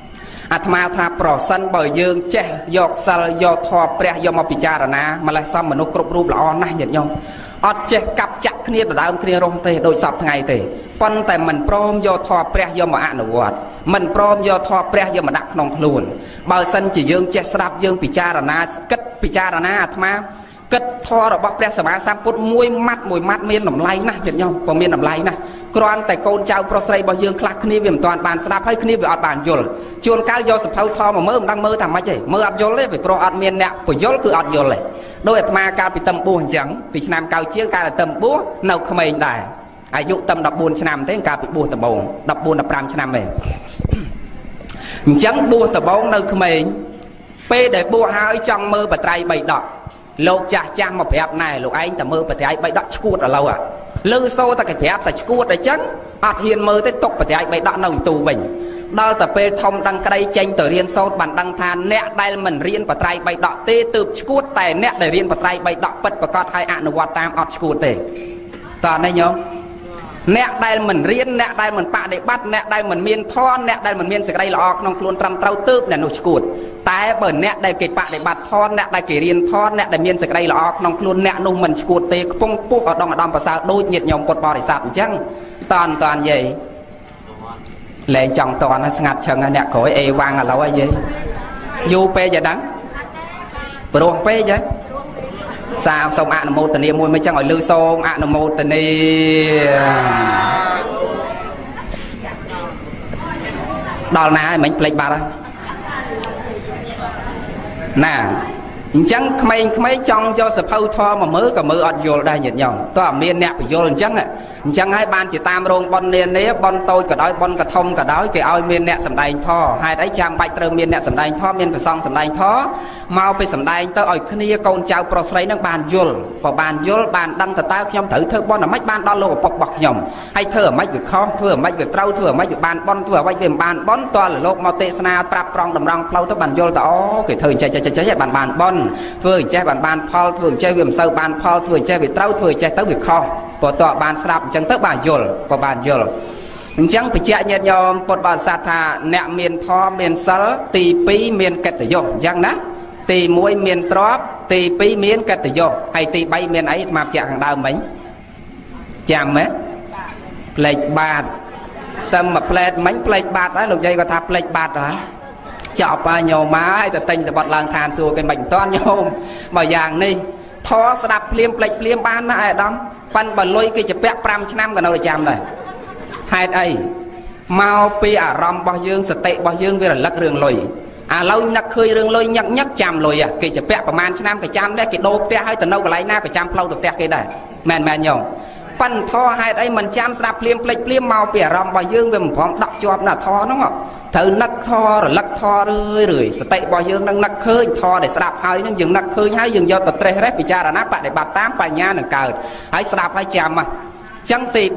[SPEAKER 1] អាត្មាថាប្រសិនបើយើងចេះយកសិលយកធម៌ព្រះយកមកពិចារណាម្លេះសំមនុស្សគ្រប់រូបល្អណាស់ញាតិញោមអត់ចេះកាប់ចាក់គ្នាដដើមគ្នារស់ទេដូចសពថ្ងៃទេប៉ុន្តែមិនព្រមយកធម៌ព្រះយកមកអនុវត្តមិនព្រមយកធម៌ព្រះយកមកដាក់ក្នុងខ្លួនបើសិនជាយើងចេះស្ដាប់យើងពិចារណាគិតពិចារណាអាត្មាគិតធម៌របស់ព្រះសម្មាសម្ពុទ្ធមួយម៉ាត់មានតម្លៃណាស់ញាតិញោមក៏មានតម្លៃណាស់គ្រាន់តែកូនចៅប្រុសស្រីរបស់យើងខ្លះគ្នាវាមិនទាន់បានស្ដាប់ហើយគ្នាវាអត់បានយល់ជួនកាលយកសភៅធម៌មកមើលមិនដឹងមើលថាម៉េចទេមើលអត់យល់ទេពីព្រោះអត់មានអ្នកពយល់គឺអត់យល់ទេដោយអាត្មាកាលពីតឹមបួសអញ្ចឹងពីឆ្នាំ9ជាងកាលតឹមបួសនៅក្មេងដែរអាយុតឹម14ឆ្នាំទេកាលពីបួសដំបូង14 15ឆ្នាំទេអញ្ចឹងបួសដំបូងនៅក្មេងពេលដែលបួសហើយចង់មើលបត្រៃបីដកលោកចាស់មកប្រាប់ណែលោកឯងតែមើលបត្រៃបីដកឈួតឥឡូវលឺសូតែគេប្រាប់តែឈួតអញ្ចឹងអត់ហ៊ានមើលទេຕົកបត្រៃបីដកនៅទូវិញដល់តែពេលធំដឹងក្តីចេញទៅរៀនសូត្របានដឹងថាអ្នកដែលមិនរៀនបត្រៃបីដកទេទើបឈួតតែអ្នកដែលរៀនបត្រៃបីដកពិតប្រកបហើយអនុវត្តតាមអត់ឈួតទេតើនេះញោមអ្នកដែលមិនរៀនអ្នកដែលមិនបដិបត្តិអ្នកដែលមិនមានធម៌អ្នកដែលមិនមានសេចក្តីល្អក្នុងខ្លួនត្រឹមត្រូវទើបអ្នកនោះឈួតតែបើអ្នកដែលគេបដិបត្តិធម៌អ្នកដែលគេរៀនធម៌អ្នកដែលមានសេចក្តីល្អក្នុងខ្លួនអ្នកនោះមិនឈួតទេខ្ពង់ពុះឧត្តមឧត្តមប្រសើរដូចញាតិញោមពុទ្ធបរិស័ទអញ្ចឹងតាន់យាយលែងចង់តន់ស្ងាត់ឈឹងអ្នកក្រោយអេវ៉ាំងឥឡូវហើយយាយយូរពេកយ៉ាងហ្នឹងព្រោះពេកហ៎សាសូមអនុមោទនាមួយមិនចឹងឲ្យលឺសូមអនុមោទនាដល់ណាហើយមិញភ្លេចបាត់ហើយណាអញ្ចឹងក្មេងៗចង់យកសភៅធម៌មកមើលក៏មើលអត់យល់ដែរញាតិញោមតើមានអ្នកបញ្យល់អញ្ចឹងហើយបានជាតាមរោងប៉ុននាប៉ុនតូចក៏ដោយប៉ុនកធំក៏ដោយគេឲ្យមានអ្នកសម្ដែងធម៌ហេតុអីចាំបាច់ត្រូវមានអ្នកសម្ដែងធម៌មានព្រះសង្ឃសម្ដែងធម៌មកពីសម្ដែងទៅឲ្យគ្នាកូនចៅប្រុសស្រីនឹងបានយល់ក៏បានយល់បានដឹងតើខ្ញុំត្រូវធ្វើបន់អ្មេចបានដល់លោកឪពុករបស់ខ្ញុំហើយធ្វើអ្មេចវាខុសធ្វើអ្មេចវាត្រូវធ្វើអ្មេចវាបានបន់ធ្វើអ្មេចវាមិនបានបន់តើលោកមកទេសនាប្រាប់ប្រងតម្រង់ផ្លូវទៅបានយល់តើអូគេធ្វើចេះឲ្យបានបន់ធ្វើអញ្ចេះបានផលធ្វើអញ្ចេះវាមិនសូវបានផលធ្វើអញ្ចេះវាត្រូវធ្វើអញ្ចេះទៅវាខុសព្រោះតើបានស្ដាប់អញ្ចឹងទៅបានយល់ក៏បានយល់អញ្ចឹងបញ្ជាក់ញាតិញោមពុទ្ធបរិស័ទថាអ្នកមានធម៌មានសិលទី2មានកិត្តិយសអញ្ចឹងណាទី1មានទ្រព្យទី2មានកិត្តិយសហើយទី3មានអីមកបញ្ជាក់ខាងដើមមិញចាំហ៎ផ្លេចបាតតែមួយផ្លែតមិញផ្លេចបាតហើយលោកយាយគាត់ថាផ្លេចបាតហើយចប់ហើយញោមមកហើយទៅទិញសបត់ឡើងឋានសួគ៌គេមិនតាន់ញោមបើយ៉ាងនេះធေါ်ស្ដាប់ភ្លាមផ្លេចភ្លាមបានណាអាដាមប៉ិនបើលុយគេជាពាក់5ឆ្នាំក៏នៅតែចាំដែរហេតុអីមកពីអារម្មណ៍របស់យើងសតិរបស់យើងវារលឹករឿងលុយឥឡូវនឹកឃើញរឿងលុយញឹកចាំលុយគេជាពាក់ប្រហែលឆ្នាំក៏ចាំដែរគេដូរផ្ទះហើយទៅនៅកន្លែងណាក៏ចាំផ្លូវទៅផ្ទះគេដែរមែនញោមប៉ិនធေါ်ហេតុអីមិនចាំស្ដាប់ភ្លាមផ្លេចភ្លាមមកពីអារម្មណ៍របស់យើងវាមិនព្រមដកជាប់ណាធေါ်ហ្នឹងត្រូវនឹកធေါ်រលឹកធေါ်រឿយសតិរបស់យើងនឹងនឹកឃើញធေါ်ដែលស្ដាប់ហើយនឹងយើងនឹកឃើញហើយយើងយកទៅត្រេះរេះពិចារណាបដិបត្តិតាមបញ្ញានឹងកើតហើយស្ដាប់ហើយចាំអញ្ចឹងទី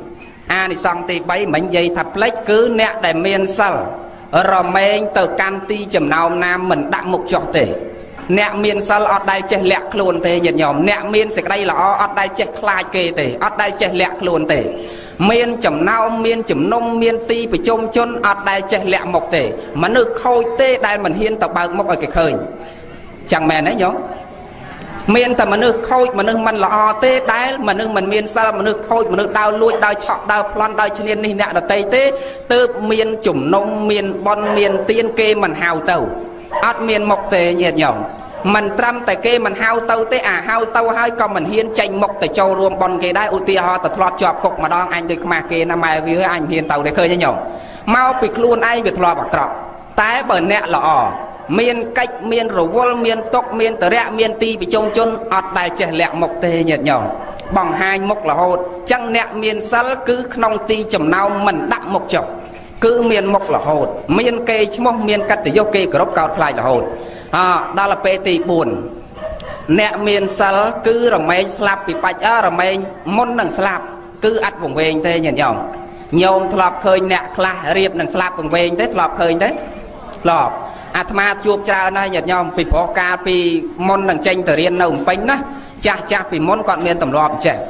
[SPEAKER 1] 3អានិសង្ឃទី3មិញនិយាយថាផ្លេចគឺអ្នកដែលមានសិលរមែងទៅកាន់ទីចំណោមណាមិនដាក់មុខចុះទេអ្នកមានសិលអត់ដែលចេះលាក់ខ្លួនទេញាតិញោមអ្នកមានសេចក្តីល្អអត់ដែលចេះខ្លាចគេទេអត់ដែលចេះលាក់ខ្លួនទេមានចំណោមមានជំនុំមានទីប្រជុំជនអត់ដែលចេះលាក់មុខទេមនុស្សខូចទេដែលមិនហ៊ានទៅបើកមុខឲ្យគេឃើញchẳngមែនទេញោមមានតែមនុស្សខូចមនុស្សមិនល្អទេដែលមនុស្សមិនមានសិលមនុស្សខូចមនុស្សដើរលួចដើរឆក់ដើរប្លន់ដើរឈ្នាននេះអ្នកដតីទេទើបមានជំនុំមានបន់មានទានគេមិនហៅទៅអត់មានមុខទេញាតិញោមមិនត្រឹមតែគេមិនហៅទៅទេអាហៅទៅហើយក៏មិនហ៊ានចេញមុខទៅចូលរួមបន់គេដែរឧទាហរណ៍ទៅធ្លាប់ជាប់គុកម្ដងអញដូចខ្មាស់គេណាម៉ែវាអញហ៊ានទៅទេឃើញទេញោមមកពីខ្លួនឯងវាធ្លាប់អាក្រក់តែបើអ្នកល្អមានកិច្ចមានរវល់មានទុកមានតរៈមានទីប្រជុំជនអត់ដែលចេះលាក់មុខទេញាតិញោមបង្ហាញមុខរហូតចឹងអ្នកមានសិលគឺក្នុងទីចំណោមមិនដាក់មុខចុះគឺមានមុខរហូតមានគេឈ្មោះមានកិត្តិយសគេគោរពកោតខ្លាចរហូតដល់ពេលទី4អ្នកមានសិលគឺរមែងស្លាប់ពីបច្ចរមែងមុននឹងស្លាប់គឺអត់វង្វេងទេញាតិញោមញោមធ្លាប់ឃើញអ្នកខ្លះរៀបនឹងស្លាប់វង្វេងទេធ្លាប់ឃើញទេធ្លាប់អាត្មាជួបច្រើនណាស់ញាតិញោមពីព្រោះកាលពីមុននឹងចេញទៅរៀននៅភ្នំពេញណាចាស់ពីមុនគាត់មានទម្លាប់ចេះ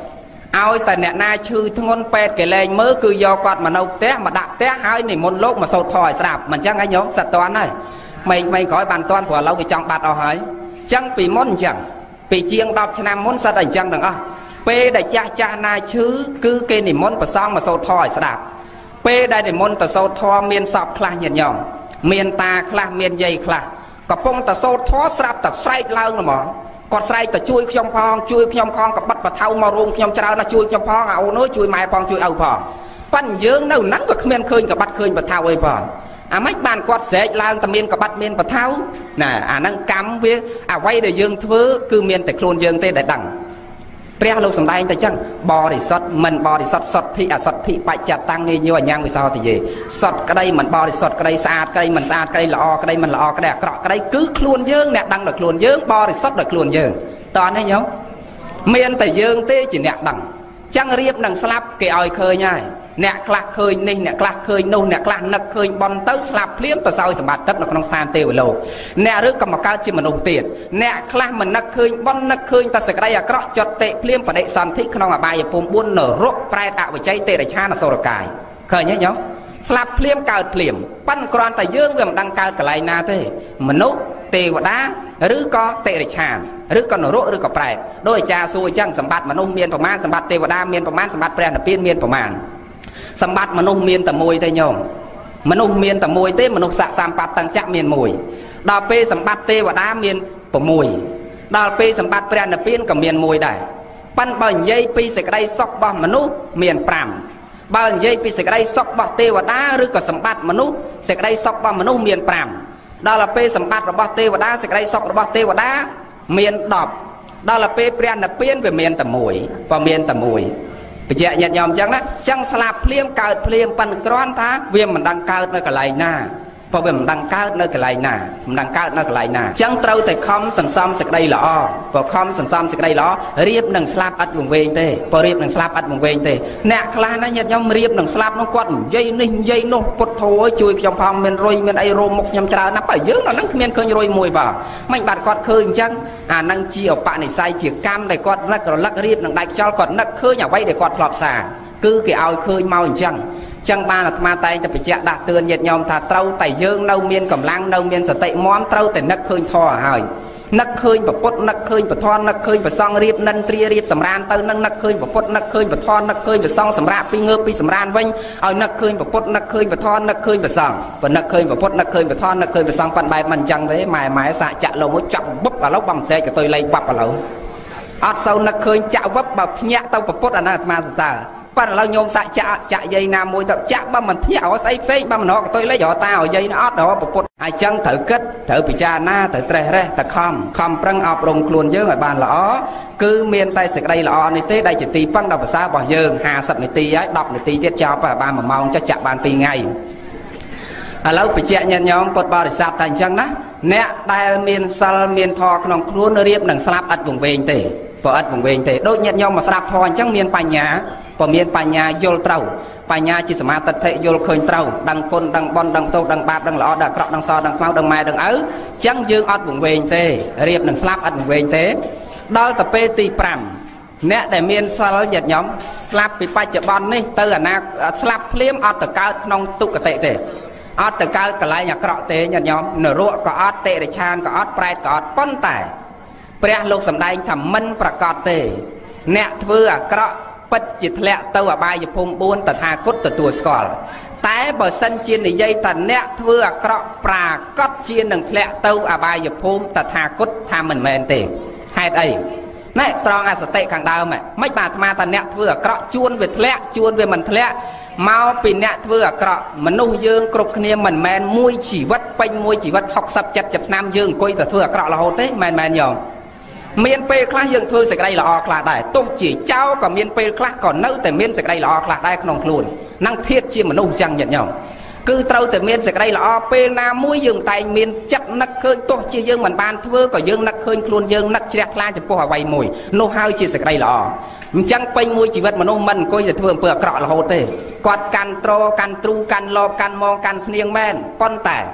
[SPEAKER 1] ao tại nè na chư thôn pet cái lên mới cứ do quạt mà nâu té mà đạp té hai này môn lốp mà sâu thỏi sạp mình chẳng ai nhóm sạch toán này mày có bàn toán của lâu cái trong bát ao hỏi chẳng bị môn chẳng bị chiêng đọc cho nam môn sạch ảnh chẳng đừng p đại cha na chư cứ cái này môn mà xong mà sâu thỏi sạp p đại này môn ta sâu thò miền sọc khla nhiệt nhỏm miền ta khla miền dây khla có phong ta sâu thó sạp ta say lao rồi mà còn say ta chui trong phong chui trong con có bắt và thâu mà rung trong trao nó chui trong phong ảo nói chui mai phong chui ảo phong pan dương đâu nắng và miền khơi cả bắt khơi và thâu ấy phong mấy bàn quạt sẽ lao ta miền cả bắt miền và thâu nè năng cắm với quay để dương thứ cứ miền tại khuôn dương tê để đằng pre lục sầm đai ta chăng bò để sọt mình bò để sọt thị sọt thị bạch chặt tăng như như nhang vì sao thì gì sọt cái đây mình bò để sọt cái đây sạt cái đây mình sạt cái đây lọ cái đây mình lọ cái đây cọ cái đây cứ khuôn dương nè đằng được khuôn dương bò để sọt được khuôn dương toàn đấy nhớ miền tại dương tê chỉ nè đằng chăng riệp đằng slap cái oi khơi nhai nè clac khơi này nè clac khơi nô nè clac nặc khơi bon tới slap liếm ta sau sầm bát tất nó không san tê về lô nè rước cầm một cao chỉ mình nộp tiền nè clac mình nặc khơi bon nặc khơi ta sẽ cái đây cọ chọt tệ liếm và đệ san thích không mà bài phun buôn nở rốt prai tạo với cháy tê để cha là sổ cài khơi nhớ nhớ slap liếm cao liếm pan còn ta dương về đăng cao cái này na thế mình nốt tê và đá rứ có tệ để chàn rứ có nở rốt rứ có prai đôi cha xuôi chăng sầm bát mà nông miên phẩm man sầm bát tê và đá miên phẩm man sầm bát prai là piên miên phẩm man sầm bát mà nông miên tầm môi tây nhom mà nông miên tầm môi tê mà nông sạ sam bát tăng chạm miên mùi đào pe sầm bát tê và đá miên phẩm mùi đào pe sầm bát prai là piên cầm miên mùi đại pan bao dây pi sẽ cái đây sọc bao mà nông miên pram bao dây pi sẽ cái đây sọc bao tê và đá rứ có sầm bát mà nông sẽ cái đây sọc bao mà nông miên pram đó là pe sầm bát bao tê và đá sẽ cái đây sọc bao tê và đá miên đọp đó là pe prai là piên về miên tầm mùi và miên tầm mùi bây giờ nhận nhầm chẳng đó chẳng slap liêm cào liêm pan cron thá viêm mình đang cao nơi cái này na và viêm mình đang cao nơi cái này na mình đang cao nơi cái này na chẳng trâu tại không sẵn xong sẽ đây lọ và không sẵn xong sẽ đây lọ riệp đằng slap ắt vùng về thế và riệp đằng slap ắt vùng về thế nè khla nó nhận nhầm riệp đằng slap nó quật dây ninh dây nó bột thối chui trong phòng miền rồi miền ai rôm một nhầm trà nó phải dướng nó nắng miền khơi rồi mùi vào mạnh bạn quật khơi chăng năng chi ở bạn này sai chỉ cam này quật lắc riệp đằng đại cho quật nắc khơi nhà vay để quật lọp xả cứ cái ao khơi mau chăng chẳng ba là ma tay ta phải chạm đạt tường nhiệt nhom thà trâu tài dương nâu miên cầm lang nâu miên sở tệ món trâu tài nắc khơi thò hỏi nắc khơi và pot nắc khơi và thon nắc khơi và song riệp nân tria riệp sầm ran tơ nâng nắc khơi và pot nắc khơi và thon nắc khơi và song sầm ran pi ngơ pi sầm ran vinh ở nắc khơi và pot nắc khơi và thon nắc khơi và song và nắc khơi và pot nắc khơi và thon nắc khơi và song phần bài mình chẳng thế mày xạ chạ lồng mới chọc búp vào lốc bằng xe của tôi lấy bắp vào lồng ở sau nắc khơi chạ bắp bập nhẹ tao và pot là ma sao pan là nhôm xạ chạ dây nam môi tập chạ ba mình phía áo say phê ba mình nó tôi lấy giỏ tao dây nó ót đó bột ai chân thử kết thử bị cha na thử tre re ta không prăng ọc rồng luôn dơ ở bàn lõ cứ miền tây sực đây lõ này tết đây chỉ tì phăng đầu vào xa bỏ dơ hà sập này tì ấy đọc này tì tiết cho và ba mà mong cho chạ bàn tì ngày lâu bị chạ nhận nhóm bột bao để sạp thành chân đó nè đây miền sal miền thọក្នុងខ្លួនរៀបនឹងស្លាប់អត់វង្វេងទេបើអត់វង្វេងទេដូចញាតិញោមមកស្ដាប់ធម៌អញ្ចឹងមានបញ្ញាបើមានបញ្ញាយល់ត្រូវបញ្ញាជាសមាទិដ្ឋិយល់ឃើញត្រូវដឹងគុណដឹងបន់ដឹងទោសដឹងបាបដឹងល្អដឹងអាក្រក់ដឹងសដឹងខ្មៅដឹងម៉ែដឹងឪអញ្ចឹងយើងអត់វង្វេងទេរៀបនឹងស្លាប់អត់វង្វេងទេដល់ទៅពេលទី5អ្នកដែលមានសិលញាតិញោមស្លាប់ពីបច្ចុប្បន្ននេះទៅអាណាស្លាប់ភ្លាមអត់ទៅកើតក្នុងទុគតិទេអត់ទៅកើតកន្លែងអាក្រក់ទេញាតិញោមនរកក៏អត់តិរិឆានក៏អត់ប្រែតក៏អត់ប៉ុន្តែព្រះលោកសម្ដែងថាមិនប្រកបទេអ្នកធ្វើអាក្រក់ពិតជាធ្លាក់ទៅអបាយភូមិ4តថាគតទទួលស្គាល់តែបើសិនជានិយាយថាអ្នកធ្វើអាក្រក់ប្រាកដជានឹងធ្លាក់ទៅអបាយភូមិតថាគតថាមិនមែនទេហេតុអីណែត្រង់អសតិខាងដើមមិនបាទអាត្មាថាអ្នកធ្វើអាក្រក់ជួនវាធ្លាក់ជួនវាមិនធ្លាក់មកពីអ្នកធ្វើអាក្រក់មនុស្សយើងគ្រប់គ្នាមិនមែនមួយជីវិតពេញមួយជីវិត60 70ឆ្នាំយើងអង្គុយតែធ្វើអាក្រក់រហូតទេមិនញោមមានពេលខ្លះយើងធ្វើសេចក្តីល្អខ្លះដែរទោះជាចៅក៏មានពេលខ្លះក៏នៅតែមានសេចក្តីល្អខ្លះដែរក្នុងខ្លួននឹងធៀបជាមនុស្សចឹងញាតិញោមគឺត្រូវតែមានសេចក្តីល្អពេលណាមួយយើងតែងមានចិត្តនឹកឃើញទោះជាយើងមិនបានធ្វើក៏យើងនឹកឃើញខ្លួនយើងនឹកជ្រះថ្លាចំពោះអ្វីមួយនោះហើយជាសេចក្តីល្អអញ្ចឹងពេញមួយជីវិតមនុស្សមិនអង្គុយតែធ្វើអំពើអាក្រក់រហូតទេគាត់កាន់ត្រកាន់ទ្រូកាន់លបកាន់មងកាន់ស្នៀងមែនប៉ុន្តែ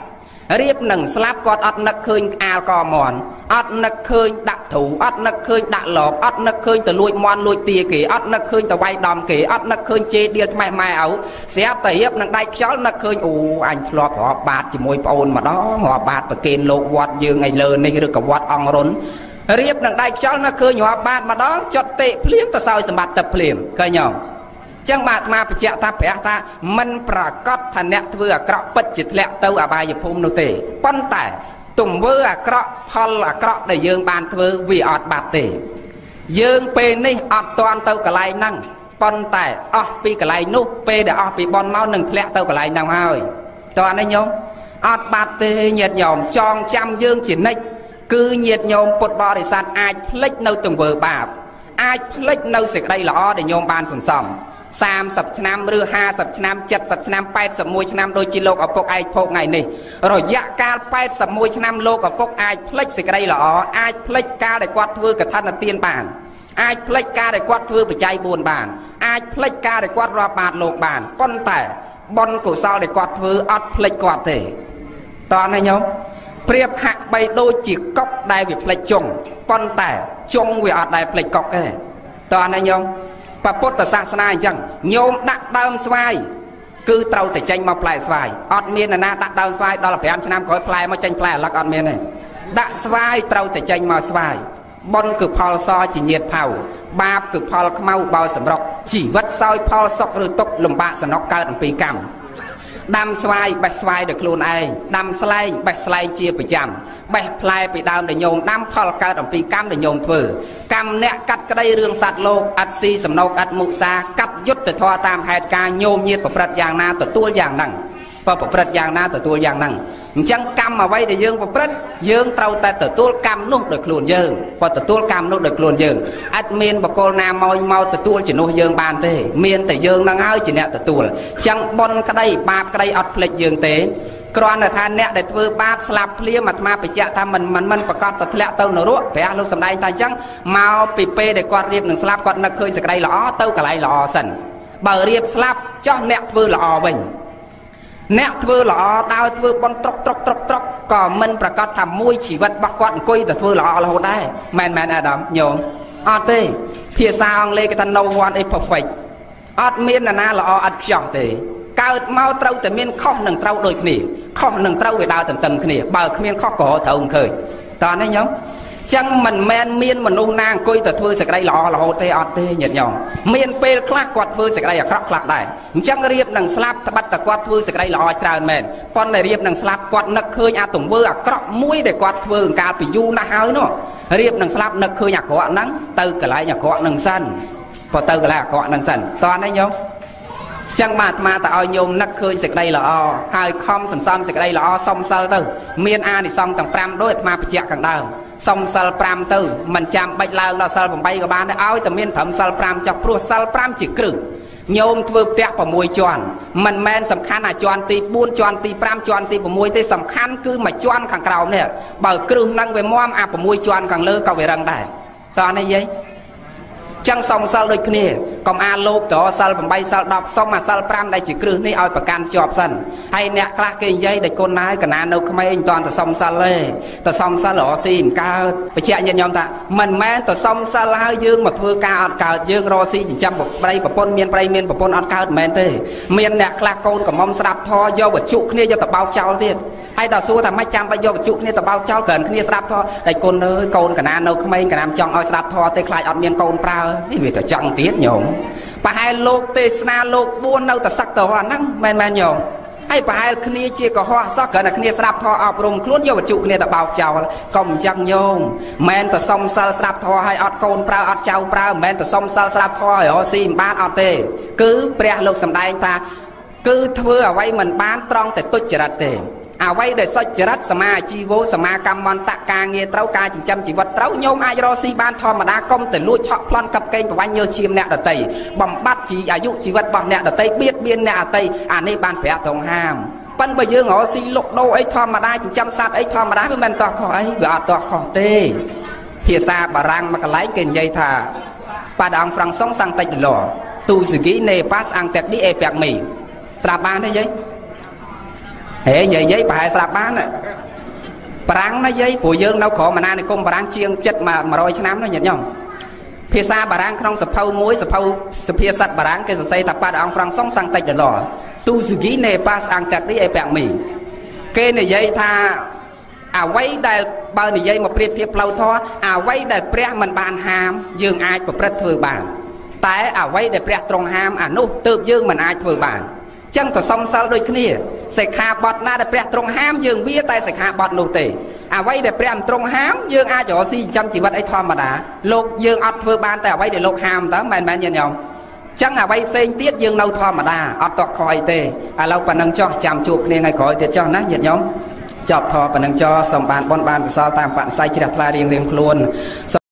[SPEAKER 1] រៀបនឹងស្លាប់គាត់អត់នឹកឃើញអាលកមន់អត់នឹកឃើញដាក់ធូអត់នឹកឃើញដាក់លបអត់នឹកឃើញទៅលួចមន់លួចទាគេអត់នឹកឃើញទៅវាយដំគេអត់នឹកឃើញជេរដៀលថ្មេះម៉ែឪស្រាប់តែរៀបនឹងដៃខ្យល់នឹកឃើញអូអញធ្លាប់រាប់បាតជាមួយប្អូនម្ដងរាប់បាតប្រគេនលោកវត្តយើងឯលើនេះឬក៏វត្តអង្គរុនរៀបនឹងដៃខ្យល់នឹកឃើញរាប់បាតម្ដងចុតទេភ្លៀងទៅសោយសម្បត្តិទឹកភ្លៀងឃើញទេចឹងបាទអាត្មាបញ្ជាក់ថាព្រះថាមិនប្រកាសថាអ្នកធ្វើអាក្រក់ពិតជាធ្លាក់ទៅអបាយភូមិនោះទេប៉ុន្តែទង្វើអាក្រក់ផលអាក្រក់ដែលយើងបានធ្វើវាអត់បាត់ទេយើងពេលនេះអត់តាន់ទៅកន្លែងហ្នឹងប៉ុន្តែអស់ពីកន្លែងនោះពេលដែលអស់ពីបនមកនឹងធ្លាក់ទៅកន្លែងហ្នឹងហើយតើនេះញោមអត់បាត់ទេញាតិញោមចងចាំយើងជានិច្ចគឺញាតិញោមពុទ្ធបរិស័ទអាចភ្លេចនៅទង្វើបាបអាចភ្លេចនៅសេចក្តីល្អដែលញោមបានសន្សំ30ឆ្នាំឬ50ឆ្នាំ70ឆ្នាំ81ឆ្នាំដូចជាលោកឪពុកឯកភោគថ្ងៃនេះរយៈកាល81ឆ្នាំលោកឪពុកអាចភ្លេចសេចក្តីល្អអាចភ្លេចការដែលគាត់ធ្វើកឋិនទានបានអាចភ្លេចការដែលគាត់ធ្វើបច្ច័យ4បានអាចភ្លេចការដែលគាត់រាប់បាតលោកបានប៉ុន្តែបុណ្យកុសលដែលគាត់ធ្វើអត់ភ្លេចគាត់ទេតើណាញោមប្រៀបហាក់បីដូចជាកុកដែលវាភ្លេចចុងប៉ុន្តែចុងវាអត់ដែលភ្លេចកុកទេតើណាញោមពុទ្ធសាសនាអញ្ចឹងញោមដាក់ដើមស្វាយគឺត្រូវតែចេញមកផ្លែស្វាយអត់មានណាដាក់ដើមស្វាយដល់5ឆ្នាំក្រោយផ្លែមកចេញផ្លែអាឡឹកអត់មានទេដាក់ស្វាយត្រូវតែចេញមកស្វាយបុណ្យគឺផលសជាញាតផៅបាបគឺផលខ្មៅបោសម្រុកជីវិតសោយផលសុខឬទុក្ខលំបាកសំណុកកើតអំពីកម្មដាំស្វាយបេះស្វាយដោយខ្លួនឯងដាំស្លែងបេះស្លែងជាប្រចាំបេះផ្លែពីដើមដែលញោមដាំផលកើតអំពីកម្មដែលញោមធ្វើកម្មអ្នកកាត់ក្តីរឿងសត្វលោកអត់ស៊ីសំណោកអត់មុសាកាត់យុទ្ធធម៌តាមហេតុការញោមញាតប្រព្រឹត្តយ៉ាងណាទទួលយ៉ាងហ្នឹងប្រព្រឹត្តយ៉ាងណាទទួលយ៉ាងហ្នឹងអញ្ចឹងកម្មអ្វីដែលយើងប្រព្រឹត្តយើងត្រូវតែទទួលកម្មនោះដោយខ្លួនយើងបើទទួលកម្មនោះដោយខ្លួនយើងអត់មានបកលណាមកទទួលជំនួសយើងបានទេមានតែយើងនឹងហើយជាអ្នកទទួលអញ្ចឹងបុណ្យក្តីបាបក្តីអត់ភ្លេចយើងទេគ្រាន់តែថាអ្នកដែលធ្វើបាបស្លាប់ភ្លាមអាត្មាបញ្ជាក់ថាមិនប្រកាសទៅធ្លាក់ទៅនរកព្រះលោកសម្ដែងថាអញ្ចឹងមកពីពេលដែលគាត់រៀបនឹងស្លាប់គាត់នឹកឃើញសេចក្តីល្អទៅកន្លែងល្អសិនបើរៀបស្លាប់ចោះអ្នកធ្វើល្អវិញអ្នកធ្វើល្អដើរធ្វើបន់ត្រុកក៏មិនប្រកាសថាមួយជីវិតរបស់គាត់អង្គុយទៅធ្វើល្អរហូតដែរមែនអាដាមញោមអត់ទេភាសាអង់គ្លេសគេថា no one is perfect អត់មាននរណាល្អអត់ខ្ចោះទេកើតមកត្រូវតែមានខុសនឹងត្រូវដូចគ្នាខុសនឹងត្រូវវាដើរទន្ទឹមគ្នាបើគ្មានខុសក៏ត្រូវមិនឃើញតើនេះញោមចឹងមិនមែនមានមនុស្សណាអង្គុយទៅធ្វើសេចក្តីល្អរហូតទេអត់ទេញាតិញោមមានពេលខ្លះគាត់ធ្វើសេចក្តីអាក្រក់ខ្លះដែរអញ្ចឹងរៀបនឹងស្លាប់ត្បិតតែគាត់ធ្វើសេចក្តីល្អច្រើនមែនប៉ុន្តែរៀបនឹងស្លាប់គាត់នឹកឃើញអាទង្វើអាក្រក់មួយដែលគាត់ធ្វើកាលពីយូរណាស់ហើយនោះរៀបនឹងស្លាប់នឹកឃើញអាក្រក់ហ្នឹងទៅកន្លែងអាក្រក់ហ្នឹងសិនបើទៅកន្លែងអាក្រក់ហ្នឹងសិនតើនេះញោមចឹងបាទអាត្មាទៅឲ្យញោមនឹកឃើញសេចក្តីល្អហើយខំសន្សំសេចក្តីល្អសំសិលទៅមានអានិសង្សទាំង5ដូចអាត្មាបញ្ជាក់ខាងដើមសំសិល5ទៅមិនចាំបាច់ឡើងដល់សិល8ក៏បានដែរឲ្យតែមានត្រឹមសិល5ចុះព្រោះសិល5ជាគ្រឹះញោមធ្វើផ្ទះ6ជាន់មិនមែនសំខាន់អាជាន់ទី4ជាន់ទី5ជាន់ទី6ទេសំខាន់គឺមួយជាន់ខាងក្រោមនេះបើគ្រឹះហ្នឹងវាមាំអា6ជាន់ខាងលើក៏វារឹងដែរតើនេះយាយចឹងសំសិលដូចគ្នាកុំអាលលោកតសិល8សិល10សុំអាសិល5ដែលជាគ្រឹះនេះឲ្យប្រកាន់ជាប់សិនហើយអ្នកខ្លះគេនិយាយតែគុណណាយកណានៅក្មេងមិនតាន់ទៅសំសិលទេទៅសំសិលរកស៊ីមិនកើតបញ្ជាក់ញាតិញោមថាមិនមែនទៅសំសិលហើយយើងមកធ្វើការអត់កើតយើងរកស៊ីចិញ្ចឹមប្រៃប្រពន្ធមានប្រៃមានប្រពន្ធអត់កើតមិនមែនទេមានអ្នកខ្លះកូនកំមុំស្ដាប់ធម៌យកវត្ថុគ្នាយកទៅបោកចោលទៀតហើយដល់សួរថាមិនចាំបាច់យកវត្ថុគ្នាទៅបោកចោលគ្រាន់គ្នាស្ដាប់ធម៌តែគុណអើយកូនកណានៅក្មេងកណាចង់ឲ្យស្ដាប់ធម៌ទេខ្លាចអត់មានកូនប្រើនេះវាទៅចង់ទៀតញោមប្រហែលលោកទេសនាលោក4នៅតែសឹកទៅហ្នឹងមែនញោមហើយប្រហែលគ្នាជាកុហកសោះគ្រាន់តែគ្នាស្ដាប់ធម៌អប់រំខ្លួនយកវត្ថុគ្នាទៅបោកចោលកុំអញ្ចឹងញោមមិនតែសុំសិលស្ដាប់ធម៌ឲ្យអត់កូនប្រើអត់ចៅប្រើមិនមែនតែសុំសិលស្ដាប់ធម៌ឲ្យរកស៊ីមិនបានអត់ទេគឺព្រះលោកសម្ដែងថាគឺធ្វើអ្វីមិនបានត្រង់តែទុច្ចរិតទេអ្វីដែលសុចរិតសមាជីវោសមាកម្មន្តការងារត្រូវការចិញ្ចឹមជីវិតត្រូវញោមអាចរកស៊ីបានធម្មតាកុំតែលួចឆក់ប្លន់កាប់កេងប្រវាញ់ញើសឈាមអ្នកដតីបំបត្តិអាយុជីវិតរបស់អ្នកដតីបៀតបៀនអ្នកដតីអានេះបានព្រះទ្រង់ហាមប៉ិនបើយើងរកស៊ីលុកដូរអីធម្មតាចិញ្ចឹមសត្វអីធម្មតាវាមិនតោះខុសអីវាអត់តោះខុសទេភាសាបារាំងមួយកន្លែងគេនិយាយថាបាដងហ្វ្រង់សុងសាំងតិចដុល្លារទូស៊ូគីណេប៉ាសអាំងតាក់ឌីអេប៉ាក់មីស្រាប់បានទេយាយ hệ vậy bà hai sạp bán này Parang nó giấy của dương đâu có mà nay cùng parang chiêng chất mà rồi năm nó nhận nhau phía xa parang không sập phâu muối sập phâu sập phía sắt parang cái xây tập ba ông Frank song sang tay để lò tu sự kỹ này pass ăn chặt đi ai bẹn mì cái này giấy tha quay đại bao này giấy một priết thiệp lâu thoa quay đại pre mình bàn ham dương ai của pre thừa bàn tại quay đại pre trong ham nút tự dương mình ai thừa bàn chẳng có song sao đôi kia sẽ khai bọt na để pre trong ham dương vía tay sẽ khai bọt nụ tề quay để pre trong ham dương ai cho si chăm chỉ vật ấy thoa mà đã lục dương ọt thừa bàn tại quay để lục ham đó mày nhìn nhau chẳng quay xây tiết dương nâu thoa mà đã ọt tọt khỏi tề lâu phần năng cho chạm chụp nên ngày khỏi tiết cho nó nhiệt nhóm chọc thọ phần năng cho sòng bàn bon bàn sao tam bạn sai chỉ đặt la riêng riêng luôn